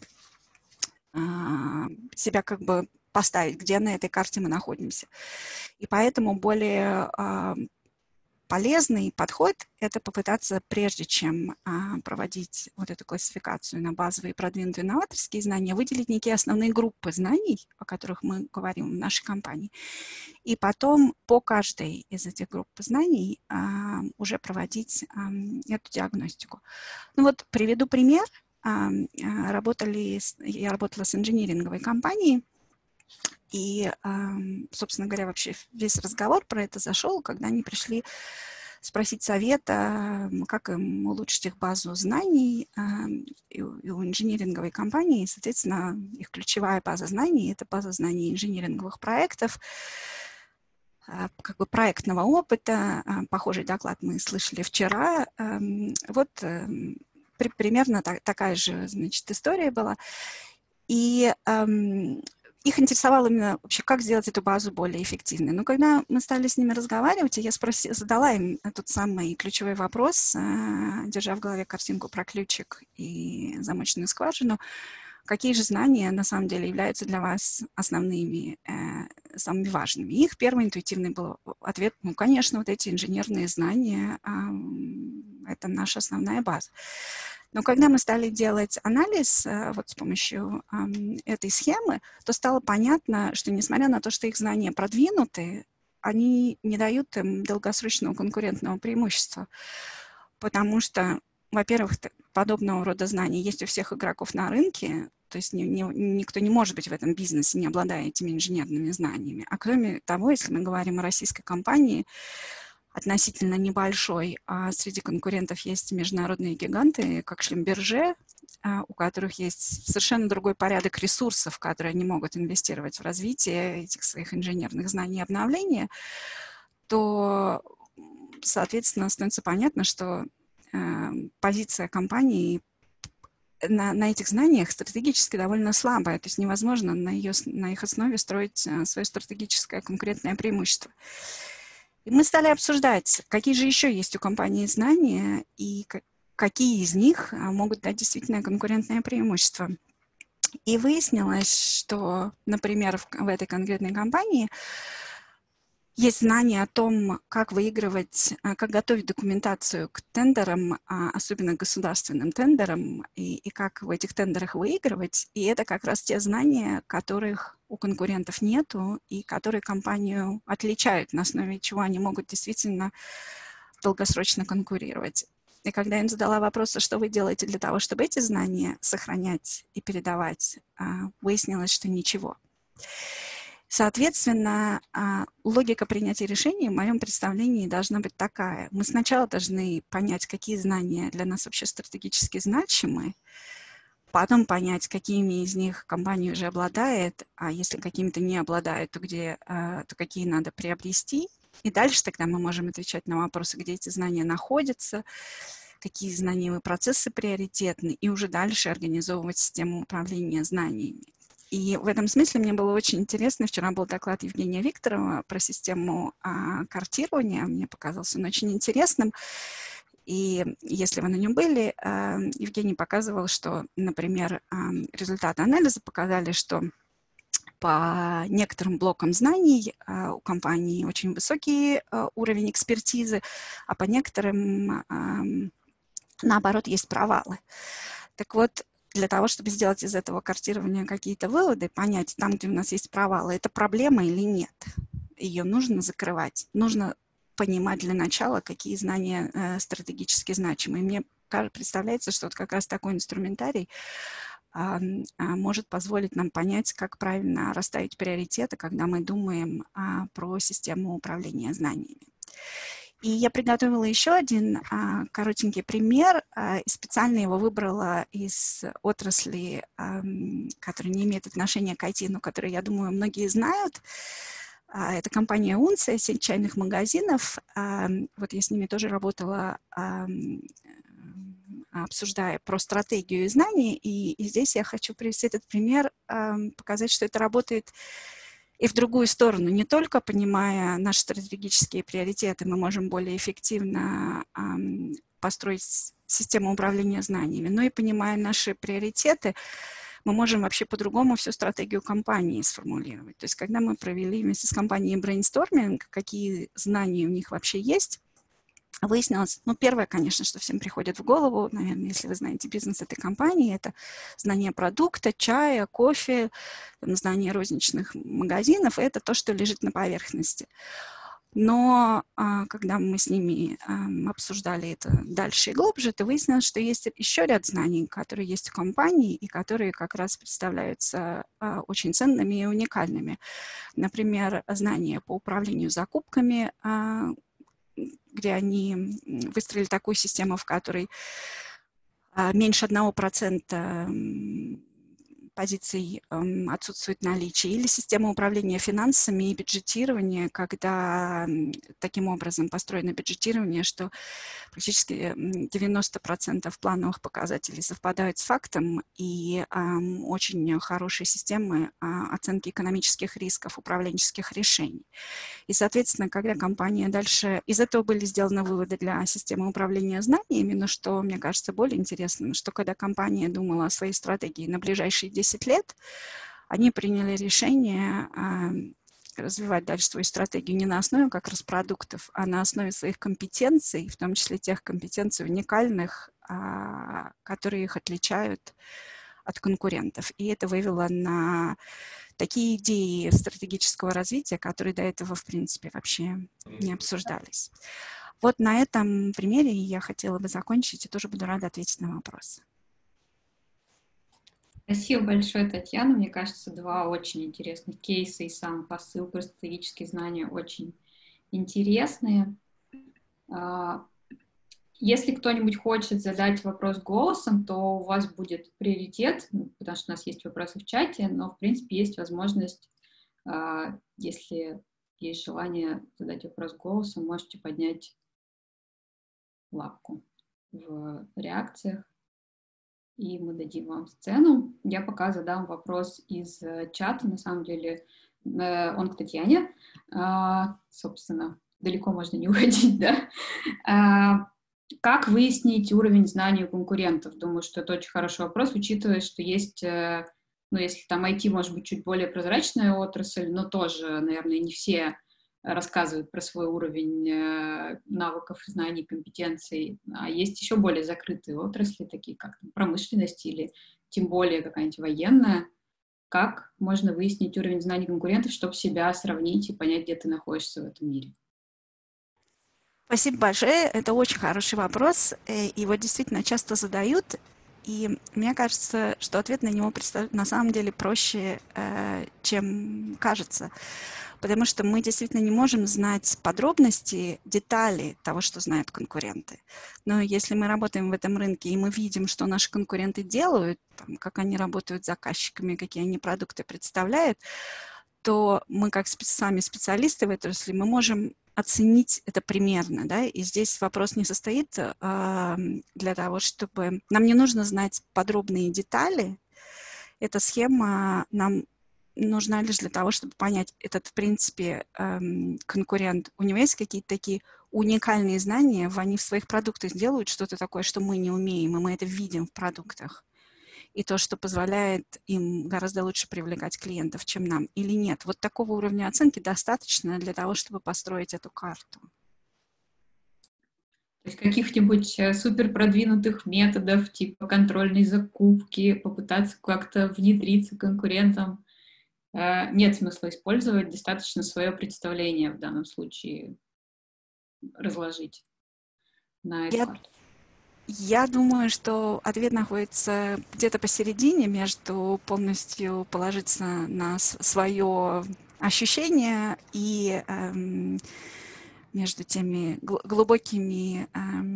S5: себя как бы поставить, где на этой карте мы находимся. И поэтому более полезный подход – это попытаться, прежде чем проводить вот эту классификацию на базовые, продвинутые, новаторские знания, выделить некие основные группы знаний, о которых мы говорим в нашей компании, и потом по каждой из этих групп знаний уже проводить эту диагностику. Ну вот приведу пример. Я работала с инжиниринговой компанией, и, собственно говоря, вообще весь разговор про это зашел, когда они пришли спросить совета, как им улучшить их базу знаний. И у инжиниринговой компании, соответственно, их ключевая база знаний – это база знаний инжиниринговых проектов, как бы проектного опыта. Похожий доклад мы слышали вчера. Вот примерно такая же, значит, история была. И их интересовало именно вообще, как сделать эту базу более эффективной. Но когда мы стали с ними разговаривать, и я задала им тот самый ключевой вопрос, держа в голове картинку про ключик и замочную скважину, какие же знания на самом деле являются для вас основными, самыми важными. И их первый интуитивный был ответ: ну, конечно, вот эти инженерные знания – это наша основная база. Но когда мы стали делать анализ вот с помощью этой схемы, то стало понятно, что несмотря на то, что их знания продвинуты, они не дают им долгосрочного конкурентного преимущества. Потому что, во-первых, подобного рода знания есть у всех игроков на рынке, то есть никто не может быть в этом бизнесе, не обладая этими инженерными знаниями. А кроме того, если мы говорим о российской компании, относительно небольшой, а среди конкурентов есть международные гиганты, как Шлюмберже, у которых есть совершенно другой порядок ресурсов, которые они могут инвестировать в развитие этих своих инженерных знаний и обновления, то, соответственно, становится понятно, что позиция компании на этих знаниях стратегически довольно слабая, то есть невозможно на их основе строить свое стратегическое конкурентное преимущество. И мы стали обсуждать, какие же еще есть у компании знания и какие из них могут дать действительно конкурентное преимущество. И выяснилось, что, например, в этой конкретной компании есть знания о том, как выигрывать, как готовить документацию к тендерам, особенно государственным тендерам, и как в этих тендерах выигрывать. И это как раз те знания, которых у конкурентов нету, и которые компанию отличают, на основе чего они могут действительно долгосрочно конкурировать. И когда я им задала вопрос, что вы делаете для того, чтобы эти знания сохранять и передавать, выяснилось, что ничего. Соответственно, логика принятия решений в моем представлении должна быть такая. Мы сначала должны понять, какие знания для нас вообще стратегически значимы, потом понять, какими из них компания уже обладает, а если какими-то не обладает, то какие надо приобрести. И дальше тогда мы можем отвечать на вопросы, где эти знания находятся, какие знаниевые процессы приоритетны, и уже дальше организовывать систему управления знаниями. И в этом смысле мне было очень интересно. Вчера был доклад Евгения Викторова про систему картирования. Мне показался он очень интересным. И если вы на нем были, Евгений показывал, что, например, результаты анализа показали, что по некоторым блокам знаний у компании очень высокий уровень экспертизы, а по некоторым, наоборот, есть провалы. Так вот, для того, чтобы сделать из этого картирования какие-то выводы, понять, там, где у нас есть провалы, это проблема или нет, ее нужно закрывать, нужно понимать для начала, какие знания стратегически значимы. И мне представляется, что вот как раз такой инструментарий может позволить нам понять, как правильно расставить приоритеты, когда мы думаем про систему управления знаниями. И я приготовила еще один коротенький пример, и специально его выбрала из отрасли, которая не имеет отношения к IT, но которую, я думаю, многие знают. Это компания Унция, сеть чайных магазинов. Вот я с ними тоже работала, обсуждая про стратегию и знания. И здесь я хочу привести этот пример, показать, что это работает и в другую сторону. Не только понимая наши стратегические приоритеты, мы можем более эффективно построить систему управления знаниями, но и понимая наши приоритеты, мы можем вообще по-другому всю стратегию компании сформулировать. То есть когда мы провели вместе с компанией брейнсторминг, какие знания у них вообще есть, выяснилось, ну, первое, конечно, что всем приходит в голову, наверное, если вы знаете бизнес этой компании, это знание продукта, чая, кофе, знание розничных магазинов, это то, что лежит на поверхности. Но когда мы с ними обсуждали это дальше и глубже, то выяснилось, что есть еще ряд знаний, которые есть в компании и которые как раз представляются очень ценными и уникальными. Например, знания по управлению закупками, где они выстроили такую систему, в которой меньше 1% позиций отсутствует наличие, или система управления финансами и бюджетирования, когда таким образом построено бюджетирование, что практически 90% плановых показателей совпадают с фактом, и очень хорошие системы оценки экономических рисков, управленческих решений. И, соответственно, когда компания дальше... Из этого были сделаны выводы для системы управления знаниями, но что, мне кажется, более интересным, что когда компания думала о своей стратегии на ближайшие 10 лет, они приняли решение развивать дальше свою стратегию не на основе как раз продуктов, а на основе своих компетенций, в том числе тех компетенций уникальных, которые их отличают от конкурентов. И это вывело на такие идеи стратегического развития, которые до этого, в принципе, вообще не обсуждались. Вот на этом примере я хотела бы закончить и тоже буду рада ответить на вопросы.
S2: Спасибо большое, Татьяна. Мне кажется, два очень интересных кейса и сам посыл про стратегические знания очень интересные. Если кто-нибудь хочет задать вопрос голосом, то у вас будет приоритет, потому что у нас есть вопросы в чате, но, в принципе, есть возможность, если есть желание задать вопрос голосом, можете поднять лапку в реакциях, и мы дадим вам сцену. Я пока задам вопрос из чата, на самом деле он к Татьяне, собственно, далеко можно не уходить, да? Как выяснить уровень знаний у конкурентов? Думаю, что это очень хороший вопрос, учитывая, что есть, ну, если там IT может быть чуть более прозрачная отрасль, но тоже, наверное, не все рассказывают про свой уровень навыков, знаний, компетенций. А есть еще более закрытые отрасли, такие как промышленность или тем более какая-нибудь военная. Как можно выяснить уровень знаний конкурентов, чтобы себя сравнить и понять, где ты находишься в этом мире?
S5: Спасибо большое. Это очень хороший вопрос. Его действительно часто задают. И мне кажется, что ответ на него на самом деле проще, чем кажется. Потому что мы действительно не можем знать подробности, детали того, что знают конкуренты. Но если мы работаем в этом рынке, и мы видим, что наши конкуренты делают, там, как они работают с заказчиками, какие они продукты представляют, то мы, как сами специалисты в этой отрасли, мы можем оценить это примерно, да, и здесь вопрос не состоит для того, чтобы... Нам не нужно знать подробные детали, эта схема нам нужна лишь для того, чтобы понять, этот, в принципе, конкурент, у него есть какие-то такие уникальные знания, они в своих продуктах делают что-то такое, что мы не умеем, и мы это видим в продуктах. И то, что позволяет им гораздо лучше привлекать клиентов, чем нам, или нет. Вот такого уровня оценки достаточно для того, чтобы построить эту карту.
S2: То есть каких-нибудь супер продвинутых методов, типа контрольной закупки, попытаться как-то внедриться конкурентам, нет смысла использовать, достаточно свое представление в данном случае разложить на эту карту.
S5: Я думаю, что ответ находится где-то посередине между полностью положиться на свое ощущение и между теми глубокими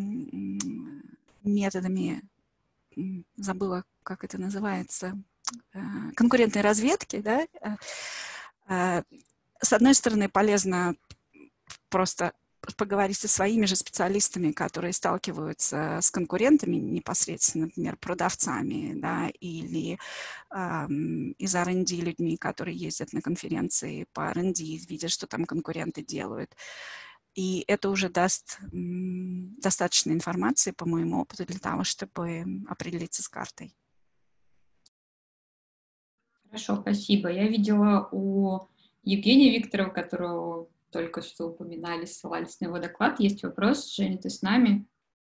S5: методами, забыла, как это называется, конкурентной разведки, да? С одной стороны, полезно просто поговорить со своими же специалистами, которые сталкиваются с конкурентами непосредственно, например, продавцами, да, или из R&D людьми, которые ездят на конференции по R&D, видят, что там конкуренты делают. И это уже даст достаточно информации, по моему опыту, для того, чтобы определиться с картой.
S2: Хорошо, спасибо. Я видела у Евгения Викторова, которого только что упоминали, ссылались на его доклад. Есть вопрос. Женя, ты с нами?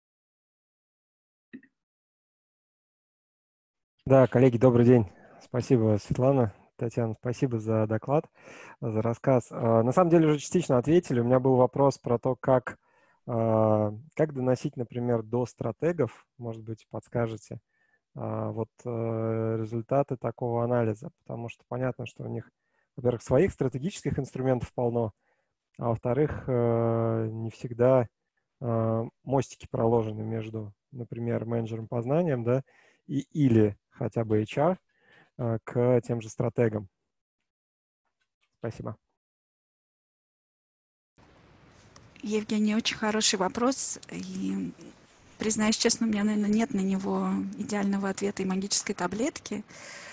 S6: Да, коллеги, добрый день. Спасибо, Светлана, Татьяна, спасибо за доклад, за рассказ. На самом деле уже частично ответили. У меня был вопрос про то, как доносить, например, до стратегов, может быть, подскажете, результаты такого анализа, потому что понятно, что у них, во-первых, своих стратегических инструментов полно, а во-вторых, не всегда мостики проложены между, например, менеджером по знаниям, да, или хотя бы HR к тем же стратегам. Спасибо.
S5: Евгений, очень хороший вопрос. И, признаюсь честно, у меня, наверное, нет на него идеального ответа и магической таблетки.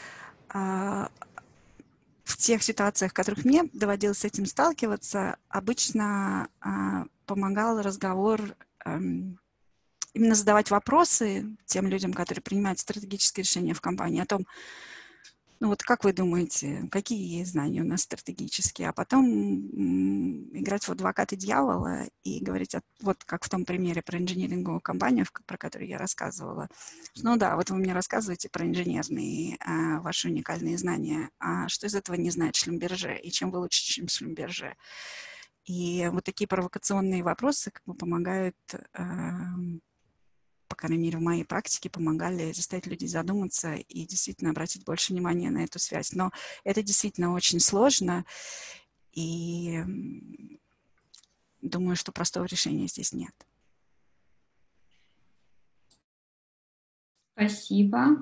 S5: В тех ситуациях, в которых мне доводилось с этим сталкиваться, обычно помогал разговор, именно задавать вопросы тем людям, которые принимают стратегические решения в компании, о том, ну вот как вы думаете, какие знания у нас стратегические, а потом играть в адвоката дьявола и говорить, вот как в том примере про инжиниринговую компанию, про которую я рассказывала. Ну да, вот вы мне рассказываете про инженерные ваши уникальные знания, а что из этого не знает Шлюмберже, и чем вы лучше, чем Шлюмберже? И вот такие провокационные вопросы как бы помогают, по крайней мере, в моей практике помогали заставить людей задуматься и действительно обратить больше внимания на эту связь. Но это действительно очень сложно, и думаю, что простого решения здесь нет.
S2: Спасибо.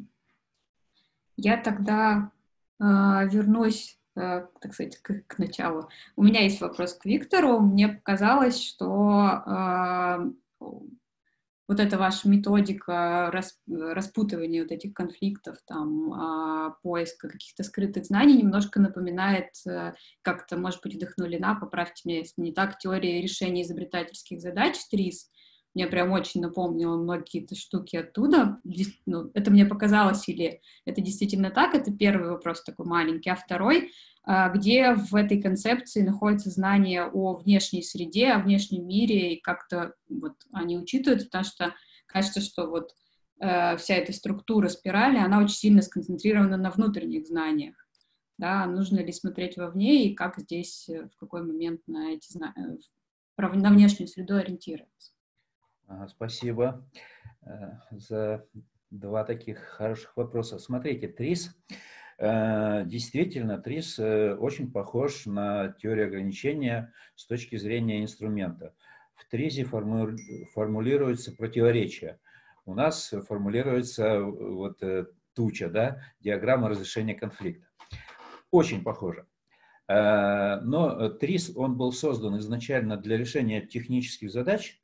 S2: Я тогда вернусь, так сказать, к началу. У меня есть вопрос к Виктору. Мне показалось, что вот эта ваша методика распутывания вот этих конфликтов, там, поиска каких-то скрытых знаний немножко напоминает, как-то, может быть, вдохновлена, поправьте меня, если не так, теория решения изобретательских задач ТРИЗ. Мне прям очень напомнило многие какие-то штуки оттуда. Ну, это мне показалось, или это действительно так? Это первый вопрос такой маленький. А второй, где в этой концепции находится знание о внешней среде, о внешнем мире, и как-то вот они учитываются, потому что кажется, что вот вся эта структура спирали, она очень сильно сконцентрирована на внутренних знаниях. Да, нужно ли смотреть вовне, и как здесь, в какой момент на эти на внешнюю среду ориентироваться?
S3: Спасибо за два таких хороших вопроса. Смотрите, ТРИЗ, действительно, ТРИЗ очень похож на теорию ограничения с точки зрения инструмента. В ТРИЗе формулируется противоречие. У нас формулируется вот туча, да, диаграмма разрешения конфликта. Очень похоже. Но ТРИЗ, он был создан изначально для решения технических задач,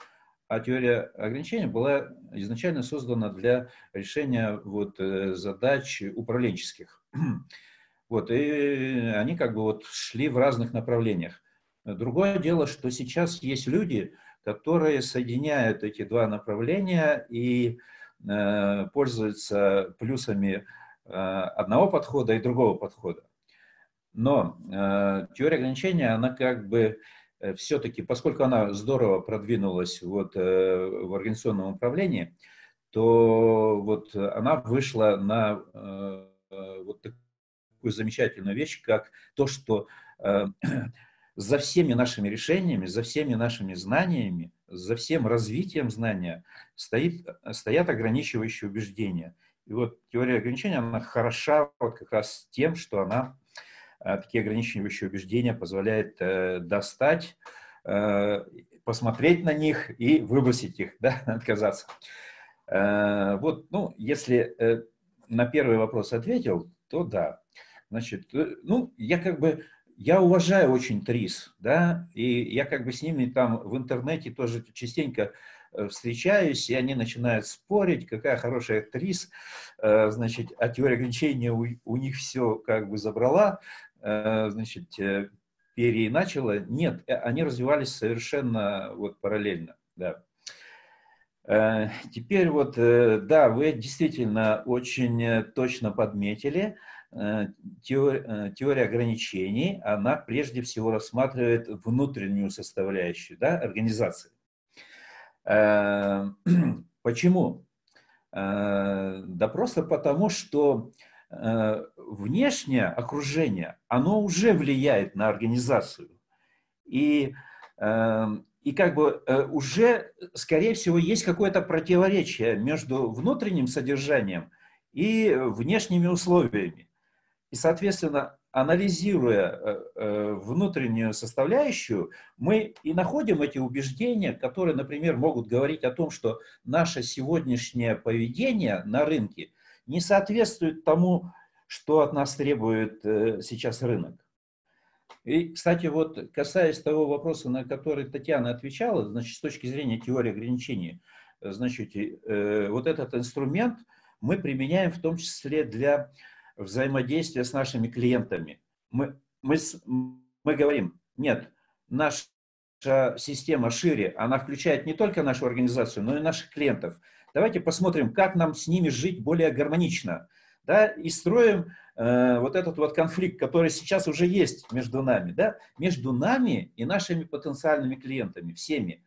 S3: теория ограничения была изначально создана для решения вот, задач управленческих. Вот, и они как бы вот шли в разных направлениях. Другое дело, что сейчас есть люди, которые соединяют эти два направления и пользуются плюсами одного подхода и другого подхода. Но теория ограничения, она как бы все-таки, поскольку она здорово продвинулась вот, в организационном управлении, то вот она вышла на вот такую замечательную вещь, как то, что за всеми нашими решениями, за всеми нашими знаниями, за всем развитием знания стоят ограничивающие убеждения. И вот теория ограничения, она хороша вот как раз тем, что она такие ограничивающие убеждения позволяет достать, посмотреть на них и выбросить их, да, отказаться. Вот, ну, если на первый вопрос ответил, то да. Значит, ну, я уважаю очень ТРИС, да, и я как бы с ними там в интернете тоже частенько встречаюсь, и они начинают спорить, какая хорошая ТРИС, значит, а теория ограничения у них все как бы забрала, значит, переиначила. Нет, они развивались совершенно вот параллельно, да. Теперь вот, да, вы действительно очень точно подметили, теория ограничений, она прежде всего рассматривает внутреннюю составляющую, да, организации. Почему? Да просто потому, что внешнее окружение, оно уже влияет на организацию. И как бы уже, скорее всего, есть какое-то противоречие между внутренним содержанием и внешними условиями. И, соответственно, анализируя внутреннюю составляющую, мы и находим эти убеждения, которые, например, могут говорить о том, что наше сегодняшнее поведение на рынке не соответствует тому, что от нас требует сейчас рынок. И, кстати, вот касаясь того вопроса, на который Татьяна отвечала, значит, с точки зрения теории ограничений, значит, вот этот инструмент мы применяем в том числе для взаимодействия с нашими клиентами. Мы говорим, нет, наша система шире, она включает не только нашу организацию, но и наших клиентов. Давайте посмотрим, как нам с ними жить более гармонично, да, и строим вот этот вот конфликт, который сейчас уже есть между нами, да, между нами и нашими потенциальными клиентами, всеми.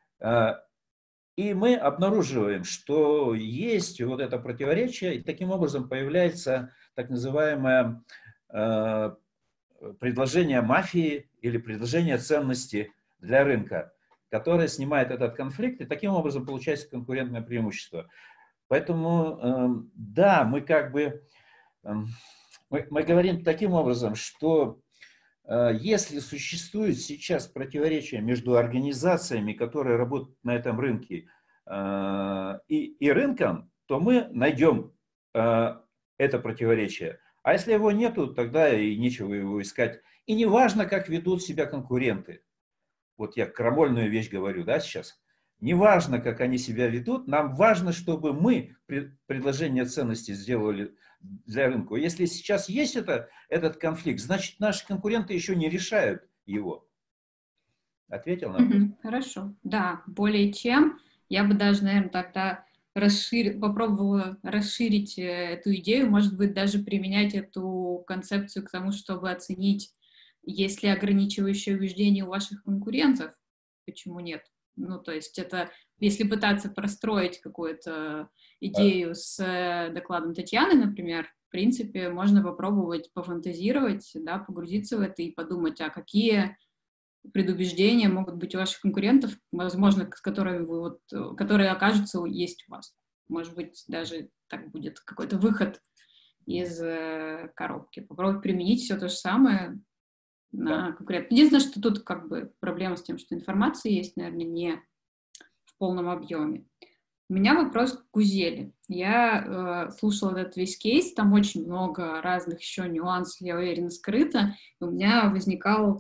S3: И мы обнаруживаем, что есть вот это противоречие, и таким образом появляется так называемое предложение мафии или предложение ценности для рынка, которое снимает этот конфликт, и таким образом получается конкурентное преимущество. Поэтому, да, мы как бы, мы говорим таким образом, что если существует сейчас противоречие между организациями, которые работают на этом рынке, и рынком, то мы найдем это противоречие. А если его нету, тогда и нечего его искать. И не важно, как ведут себя конкуренты. Вот я крамольную вещь говорю, да, сейчас. Не важно, как они себя ведут, нам важно, чтобы мы предложение ценности сделали для рынка. Если сейчас есть этот конфликт, значит, наши конкуренты еще не решают его. Ответил на вопрос?
S2: Хорошо, да, более чем. Я бы даже, наверное, тогда попробовала расширить эту идею, может быть, даже применять эту концепцию к тому, чтобы оценить, есть ли ограничивающие убеждения у ваших конкурентов, почему нет. Ну, то есть это, если пытаться простроить какую-то идею с докладом Татьяны, например, в принципе, можно попробовать пофантазировать, да, погрузиться в это и подумать, а какие предубеждения могут быть у ваших конкурентов, возможно, с которыми вы которые окажутся есть у вас. Может быть, даже так будет какой-то выход из коробки. Попробовать применить все то же самое на конкурент. Единственное, что тут как бы проблема с тем, что информации есть, наверное, не в полном объеме. У меня вопрос к Гузели. Я слушала этот весь кейс, там очень много разных еще нюансов, я уверена, скрыто. И у меня возникал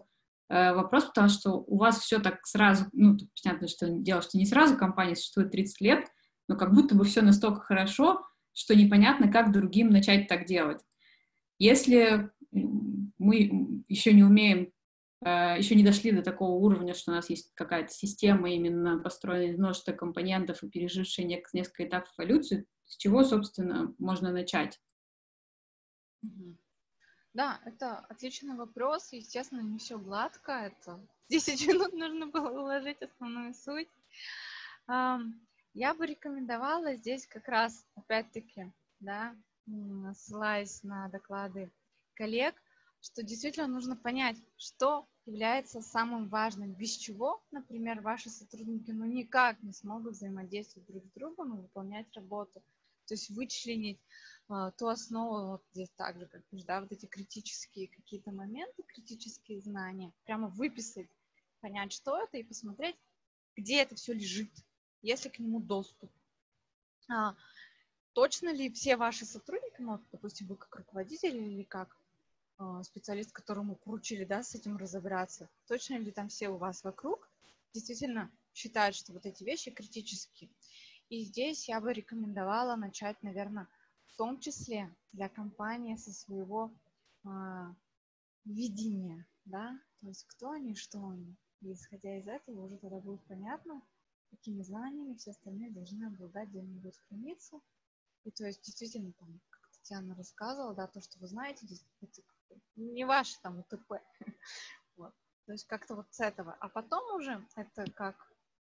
S2: вопрос, потому что у вас все так сразу, ну, понятно, что дело, что не сразу, компания существует 30 лет, но как будто бы все настолько хорошо, что непонятно, как другим начать так делать. Если мы еще не умеем, еще не дошли до такого уровня, что у нас есть какая-то система, именно построенная из множества компонентов и пережившая несколько этапов эволюции, с чего, собственно, можно начать?
S4: Да, это отличный вопрос. Естественно, не все гладко. Это 10 минут нужно было уложить основную суть. Я бы рекомендовала здесь как раз, опять-таки, да, ссылаясь на доклады коллег, что действительно нужно понять, что является самым важным, без чего, например, ваши сотрудники никак не смогут взаимодействовать друг с другом и выполнять работу. То есть вычленить ту основу, вот здесь также, как да, вот эти критические какие-то моменты, критические знания, прямо выписать, понять, что это, и посмотреть, где это все лежит, есть ли к нему доступ. Точно ли все ваши сотрудники, ну, допустим, вы как руководитель или как специалист, которому поручили, да, с этим разобраться, точно ли там все у вас вокруг действительно считают, что вот эти вещи критические. И здесь я бы рекомендовала начать, наверное, в том числе для компании со своего видения, да, то есть кто они, что они. И исходя из этого уже тогда будет понятно, какими знаниями все остальные должны обладать, где они будут храниться. И то есть действительно, там, как Татьяна рассказывала, да, то, что вы знаете, это не ваше там УТП. Вот. То есть как-то вот с этого. А потом уже это как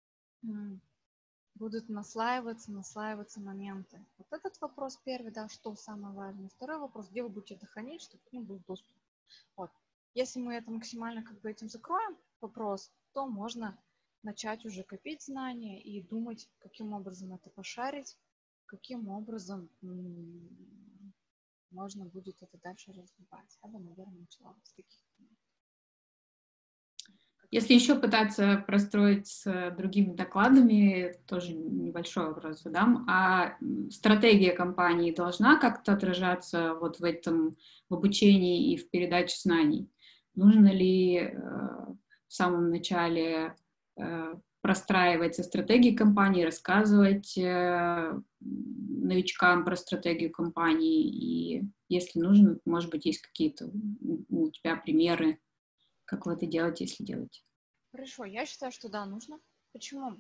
S4: будут наслаиваться моменты. Вот этот вопрос первый, да, что самое важное. Второй вопрос, где вы будете это хранить, чтобы к ним был доступ. Вот. Если мы это максимально как бы этим закроем, вопрос, то можно начать уже копить знания и думать, каким образом это пошарить, каким образом можно будет это дальше развивать. Я бы, наверное, начала с таких.
S2: Если еще пытаться простроить с другими докладами, тоже небольшой вопрос задам, а стратегия компании должна как-то отражаться вот в этом, в обучении и в передаче знаний? Нужно ли в самом начале простраивать со стратегией компании, рассказывать новичкам про стратегию компании? И если нужно, может быть, есть какие-то у тебя примеры, как вы это делаете, если делаете?
S4: Хорошо, я считаю, что да, нужно. Почему?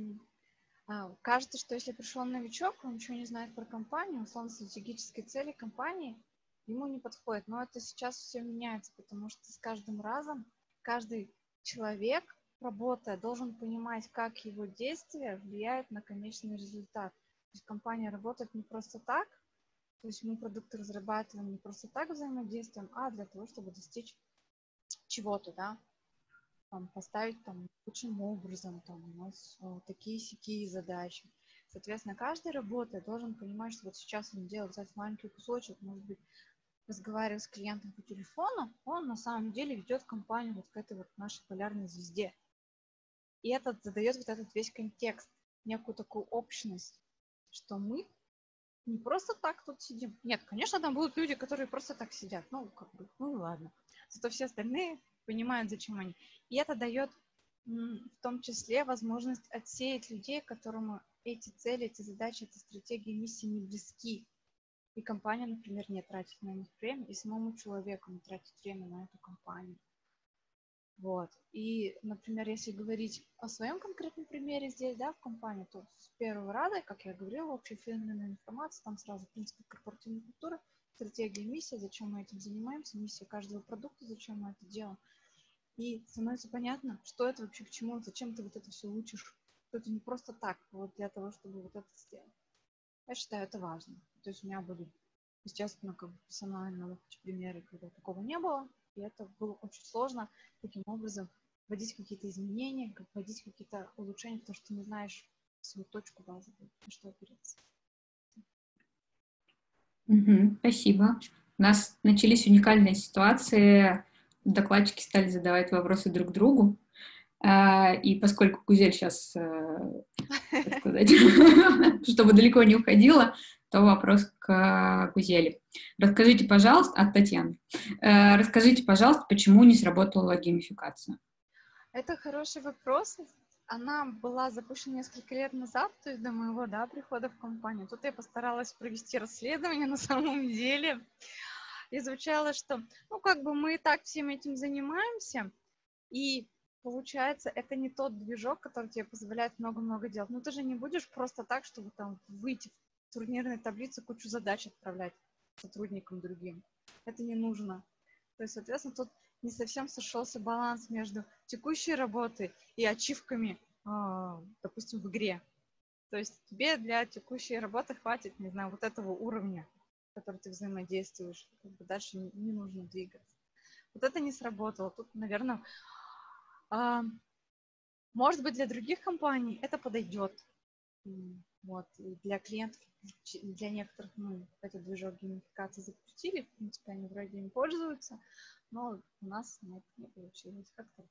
S4: Кажется, что если пришел новичок, он ничего не знает про компанию, условно стратегические цели компании ему не подходят. Но это сейчас все меняется, потому что с каждым разом каждый человек, работая, должен понимать, как его действия влияют на конечный результат. То есть компания работает не просто так, то есть мы продукты разрабатываем не просто так взаимодействуем, а для того, чтобы достичь чего-то, да. Там, поставить там лучшим образом, там, у нас такие-сякие задачи. Соответственно, каждый работает, должен понимать, что вот сейчас он делает взять маленький кусочек, может быть, разговаривая с клиентом по телефону, он на самом деле ведет компанию вот к этой вот нашей полярной звезде. И это задает вот этот весь контекст, некую такую общность, что мы не просто так тут сидим. Нет, конечно, там будут люди, которые просто так сидят. Ну, как бы, ну ладно. Зато все остальные понимают, зачем они. И это дает в том числе возможность отсеять людей, которым эти цели, эти задачи, эти стратегии, миссии не близки. И компания, например, не тратит на них время, и самому человеку не тратит время на эту компанию. Вот. И, например, если говорить о своем конкретном примере здесь, да, в компании, то с первого раза, как я говорила, общефирменная информация, там сразу принципы корпоративной культуры, стратегия, миссия, зачем мы этим занимаемся, миссия каждого продукта, зачем мы это делаем. И становится понятно, что это вообще, к чему, зачем ты вот это все учишь. Что это не просто так, вот для того, чтобы вот это сделать. Я считаю, это важно. То есть у меня были, естественно, как бы персонально примеры, когда такого не было, и это было очень сложно таким образом вводить какие-то изменения, вводить какие-то улучшения, потому что ты не знаешь свою точку базы, на что опереться.
S2: Спасибо. У нас начались уникальные ситуации. Докладчики стали задавать вопросы друг другу. И поскольку Гузель сейчас, так сказать, чтобы далеко не уходила, то вопрос к Гузели. Расскажите, пожалуйста, от Татьяны. Расскажите, пожалуйста, почему не сработала геймификация?
S4: Это хороший вопрос. Она была запущена несколько лет назад, то есть до моего прихода в компанию. Тут я постаралась провести расследование на самом деле. Изучала, что, мы и так всем этим занимаемся, и получается, это не тот движок, который тебе позволяет много-много делать. Ты же не будешь просто так, чтобы там выйти в турнирной таблице, кучу задач отправлять сотрудникам другим. Это не нужно. То есть, соответственно, тут не совсем сошелся баланс между текущей работой и ачивками, допустим, в игре. То есть тебе для текущей работы хватит, не знаю, вот этого уровня, в котором ты взаимодействуешь. Дальше не нужно двигаться. Вот это не сработало. Тут, наверное, может быть, для других компаний это подойдет. Вот. И для клиентов, для некоторых, этот движок геймификации запустили, в принципе, они вроде им пользуются, но у нас нет, не получилось. Как-то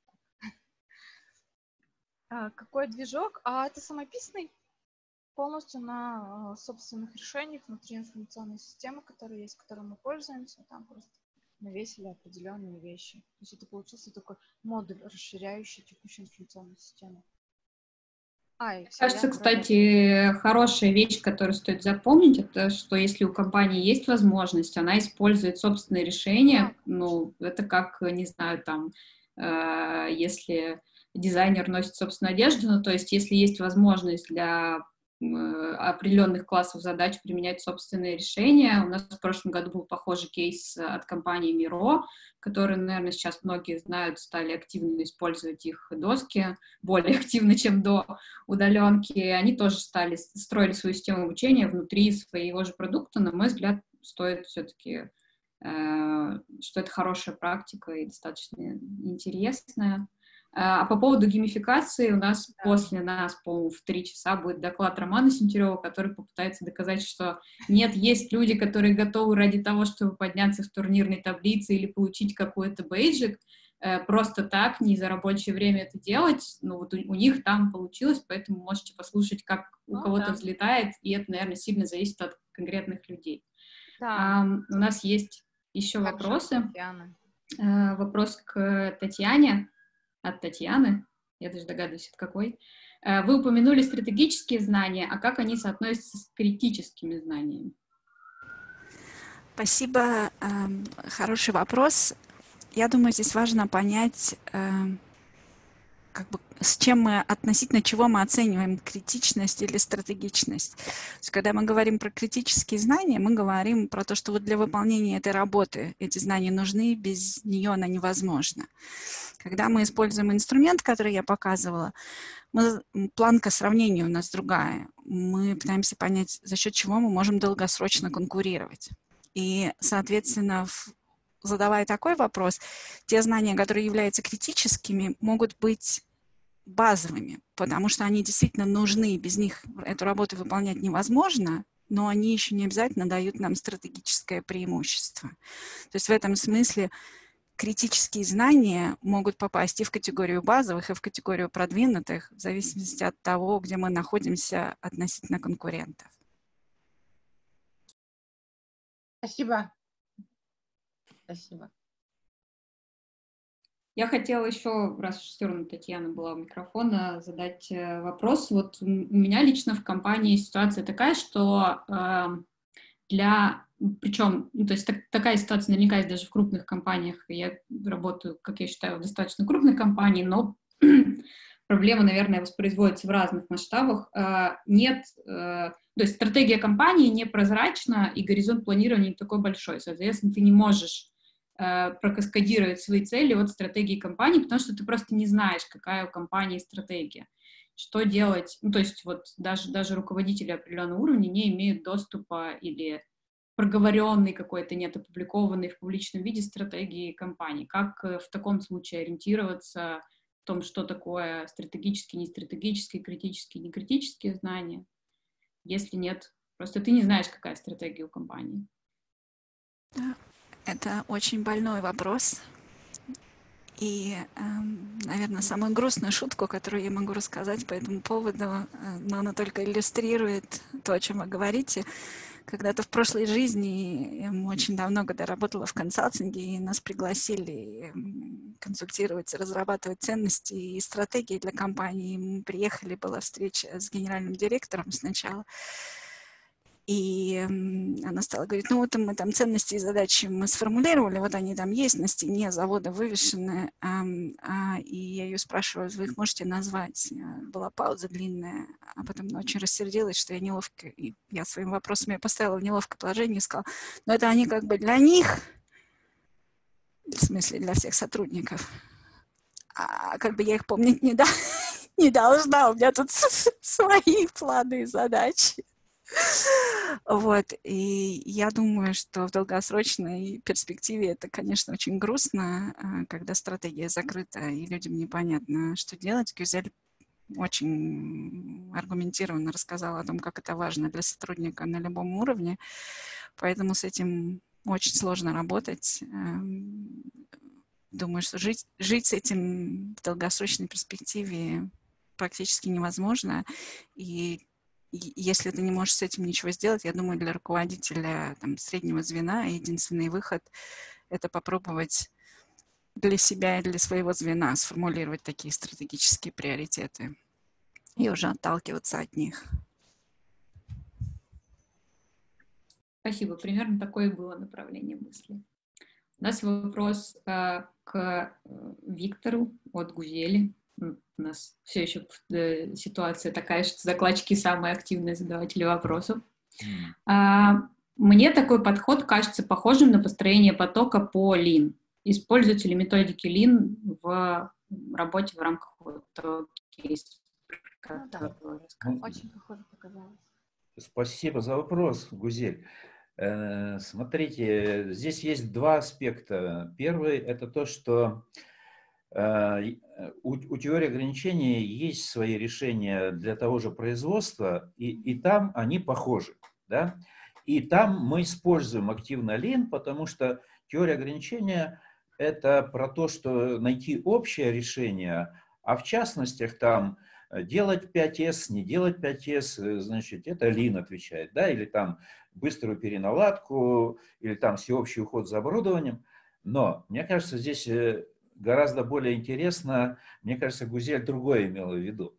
S4: так. Какой движок? Это самописный, полностью на собственных решениях внутри информационной системы, которые есть, которой мы пользуемся. Там просто навесили определенные вещи. То есть это получился такой модуль, расширяющий текущую информационную систему.
S2: Кажется, кстати, хорошая вещь, которую стоит запомнить, это что если у компании есть возможность, она использует собственные решения. Это как, не знаю, там, если дизайнер носит собственную одежду, то есть если есть возможность для определенных классов задач применять собственные решения. У нас в прошлом году был похожий кейс от компании Miro, которые, наверное, сейчас многие знают, стали активно использовать их доски, более активно, чем до удаленки. Они тоже строили свою систему обучения внутри своего же продукта. На мой взгляд, стоит все-таки, что это хорошая практика и достаточно интересная. А по поводу геймификации у нас после нас, по-моему, в 3 часа будет доклад Романа Сентюрева, который попытается доказать, что нет, есть люди, которые готовы ради того, чтобы подняться в турнирной таблице или получить какой-то бейджик, просто так, не за рабочее время это делать. Вот у них там получилось, поэтому можете послушать, как у кого-то взлетает, и это, наверное, сильно зависит от конкретных людей. У нас есть еще вопросы. Вопрос к Татьяне. От Татьяны, я даже догадываюсь, от какой. Вы упомянули стратегические знания, а как они соотносятся с критическими знаниями?
S5: Спасибо. Хороший вопрос. Я думаю, здесь важно понять, с чем мы, относительно чего мы оцениваем критичность или стратегичность. То есть, когда мы говорим про критические знания, мы говорим про то, что вот для выполнения этой работы эти знания нужны, без нее она невозможна. Когда мы используем инструмент, который я показывала, планка сравнения у нас другая. Мы пытаемся понять, за счет чего мы можем долгосрочно конкурировать. И, соответственно, задавая такой вопрос, те знания, которые являются критическими, могут быть базовыми, потому что они действительно нужны, без них эту работу выполнять невозможно, но они еще не обязательно дают нам стратегическое преимущество. То есть в этом смысле критические знания могут попасть и в категорию базовых, и в категорию продвинутых, в зависимости от того, где мы находимся относительно конкурентов.
S7: Спасибо. Спасибо.
S2: Я хотела еще, раз все равно Татьяна была у микрофона, задать вопрос. Вот у меня лично в компании ситуация такая, что причем, то есть такая ситуация наверняка есть даже в крупных компаниях. Я работаю, как я считаю, в достаточно крупной компании, но проблема, наверное, воспроизводится в разных масштабах. Нет, то есть стратегия компании непрозрачна, и горизонт планирования не такой большой. Соответственно, ты не можешь прокаскадировать свои цели от стратегии компании, потому что ты просто не знаешь, какая у компании стратегия. Что делать? То есть вот даже руководители определенного уровня не имеют доступа или проговоренный какой-то, нет опубликованной в публичном виде стратегии компании. Как в таком случае ориентироваться в том, что такое стратегические, нестратегические, критические, некритические знания, если нет, просто ты не знаешь, какая стратегия у компании?
S5: Это очень больной вопрос. И, наверное, самую грустную шутку, которую я могу рассказать по этому поводу, но она только иллюстрирует то, о чем вы говорите. когда-то в прошлой жизни, очень давно, когда работала в консалтинге, и нас пригласили консультировать, разрабатывать ценности и стратегии для компании. Мы приехали, была встреча с генеральным директором сначала, и она стала говорить, ну вот мы там ценности и задачи мы сформулировали, вот они там есть на стене завода вывешены, и я ее спрашиваю, вы их можете назвать? Была пауза длинная, а потом она очень рассердилась, что я неловко, и я своим вопросом ее поставила в неловкое положение и сказала, ну это они как бы для них, в смысле для всех сотрудников, а как бы я их помнить не должна, у меня тут свои планы и задачи. Вот, и я думаю, что в долгосрочной перспективе это, конечно, очень грустно, когда стратегия закрыта и людям непонятно, что делать. Гюзель очень аргументированно рассказала о том, как это важно для сотрудника на любом уровне, поэтому с этим очень сложно работать. Думаю, что жить с этим в долгосрочной перспективе практически невозможно, и если ты не можешь с этим ничего сделать, я думаю, для руководителя там, среднего звена единственный выход – это попробовать для себя и для своего звена сформулировать такие стратегические приоритеты и уже отталкиваться от них.
S2: Спасибо. Примерно такое и было направление мысли. У нас вопрос к Виктору от Гузели. У нас все еще ситуация такая, что закладчики самые активные задаватели вопросов. Мне такой подход кажется похожим на построение потока по Lean. Используются ли методики Lean в работе в рамках кейса?
S4: Очень похоже показалось.
S3: Спасибо за вопрос, Гузель. Смотрите, здесь есть два аспекта. Первый – это то, что у теории ограничений есть свои решения для того же производства, и там они похожи. Да? И там мы используем активно Lean, потому что теория ограничения – это про то, что найти общее решение, а в частностях там делать 5S, не делать 5S, значит, это Lean отвечает, да, или там быструю переналадку, или там всеобщий уход за оборудованием. Но, мне кажется, здесь гораздо более интересно, мне кажется, Гузель другое имела в виду.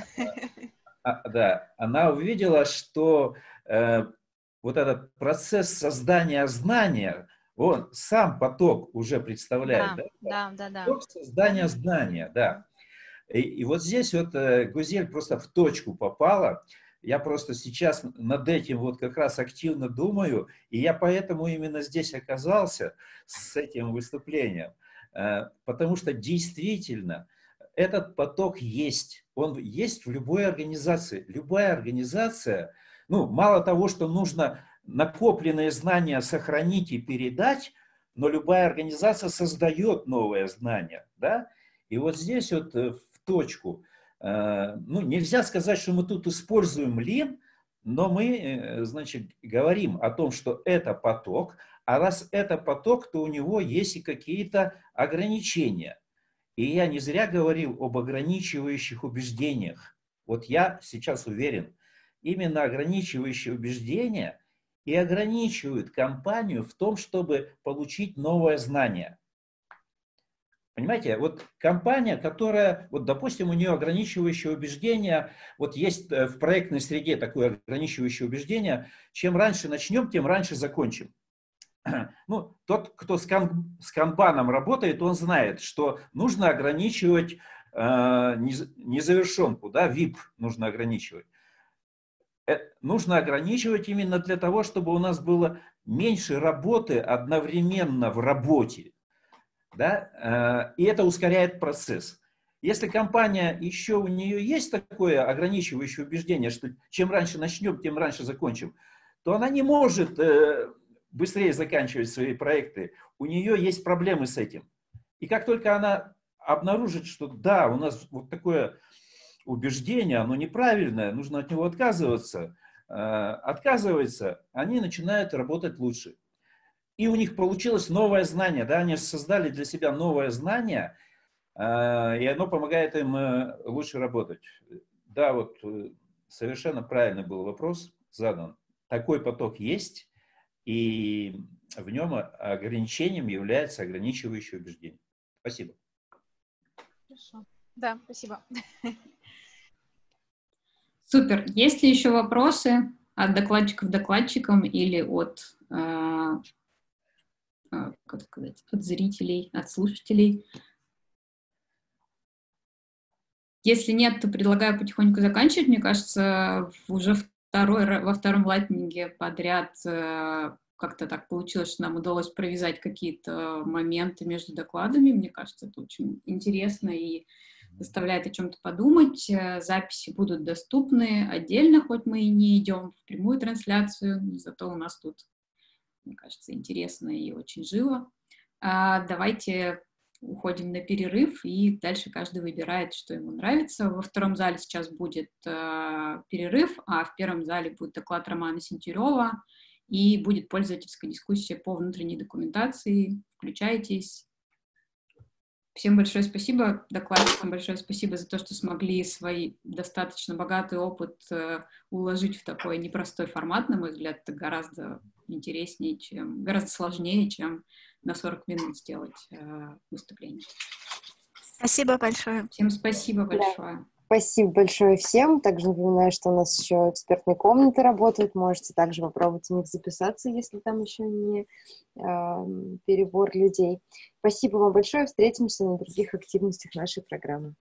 S3: Да, она увидела, что вот этот процесс создания знания, он сам поток уже представляет,
S4: да?
S3: Поток создания знания, да. И вот здесь вот Гузель просто в точку попала. Я просто сейчас над этим вот как раз активно думаю, и я поэтому именно здесь оказался с этим выступлением. Потому что действительно этот поток есть. Он есть в любой организации. Любая организация, ну, мало того, что нужно накопленные знания сохранить и передать, но любая организация создает новые знания, да? И вот здесь вот в точку. Ну, нельзя сказать, что мы тут используем Lean, но мы, значит, говорим о том, что это поток, а раз это поток, то у него есть и какие-то ограничения. И я не зря говорил об ограничивающих убеждениях. Вот я сейчас уверен, именно ограничивающие убеждения и ограничивают компанию в том, чтобы получить новое знание. Понимаете, вот компания, которая, вот допустим, у нее ограничивающее убеждение, вот есть в проектной среде такое ограничивающее убеждение, чем раньше начнем, тем раньше закончим. Ну, тот, кто с канбаном работает, он знает, что нужно ограничивать незавершенку, да, VIP нужно ограничивать. Нужно ограничивать именно для того, чтобы у нас было меньше работы одновременно в работе. Да? И это ускоряет процесс. Если компания еще у нее есть такое ограничивающее убеждение, что чем раньше начнем, тем раньше закончим, то она не может быстрее заканчивать свои проекты. У нее есть проблемы с этим. И как только она обнаружит, что да, у нас вот такое убеждение, оно неправильное, нужно от него отказываться, они начинают работать лучше. И у них получилось новое знание, да, они создали для себя новое знание, и оно помогает им лучше работать. Да, вот совершенно правильный был вопрос задан. такой поток есть, и в нем ограничением является ограничивающее убеждение. Спасибо.
S4: Хорошо. Да, спасибо.
S2: Супер. Есть ли еще вопросы от докладчиков докладчикам или от, как сказать, от зрителей, от слушателей? Если нет, то предлагаю потихоньку заканчивать. Мне кажется, уже во втором лайтнинге подряд как-то так получилось, что нам удалось провязать какие-то моменты между докладами. Мне кажется, это очень интересно и заставляет о чем-то подумать. Записи будут доступны отдельно, хоть мы и не идем в прямую трансляцию, зато у нас тут, мне кажется, интересно и очень живо. Давайте уходим на перерыв, и дальше каждый выбирает, что ему нравится. Во втором зале сейчас будет перерыв, а в первом зале будет доклад Романа Сентюрева, и будет пользовательская дискуссия по внутренней документации. Включайтесь. Всем большое спасибо, докладчикам большое спасибо за то, что смогли свой достаточно богатый опыт уложить в такой непростой формат. На мой взгляд, это гораздо интереснее, гораздо сложнее, чем на 40 минут сделать выступление.
S5: Спасибо большое.
S2: Всем спасибо большое.
S1: Да. Спасибо большое всем. Также напоминаю, что у нас еще экспертные комнаты работают. Можете также попробовать в них записаться, если там еще не перебор людей. Спасибо вам большое. Встретимся на других активностях нашей программы.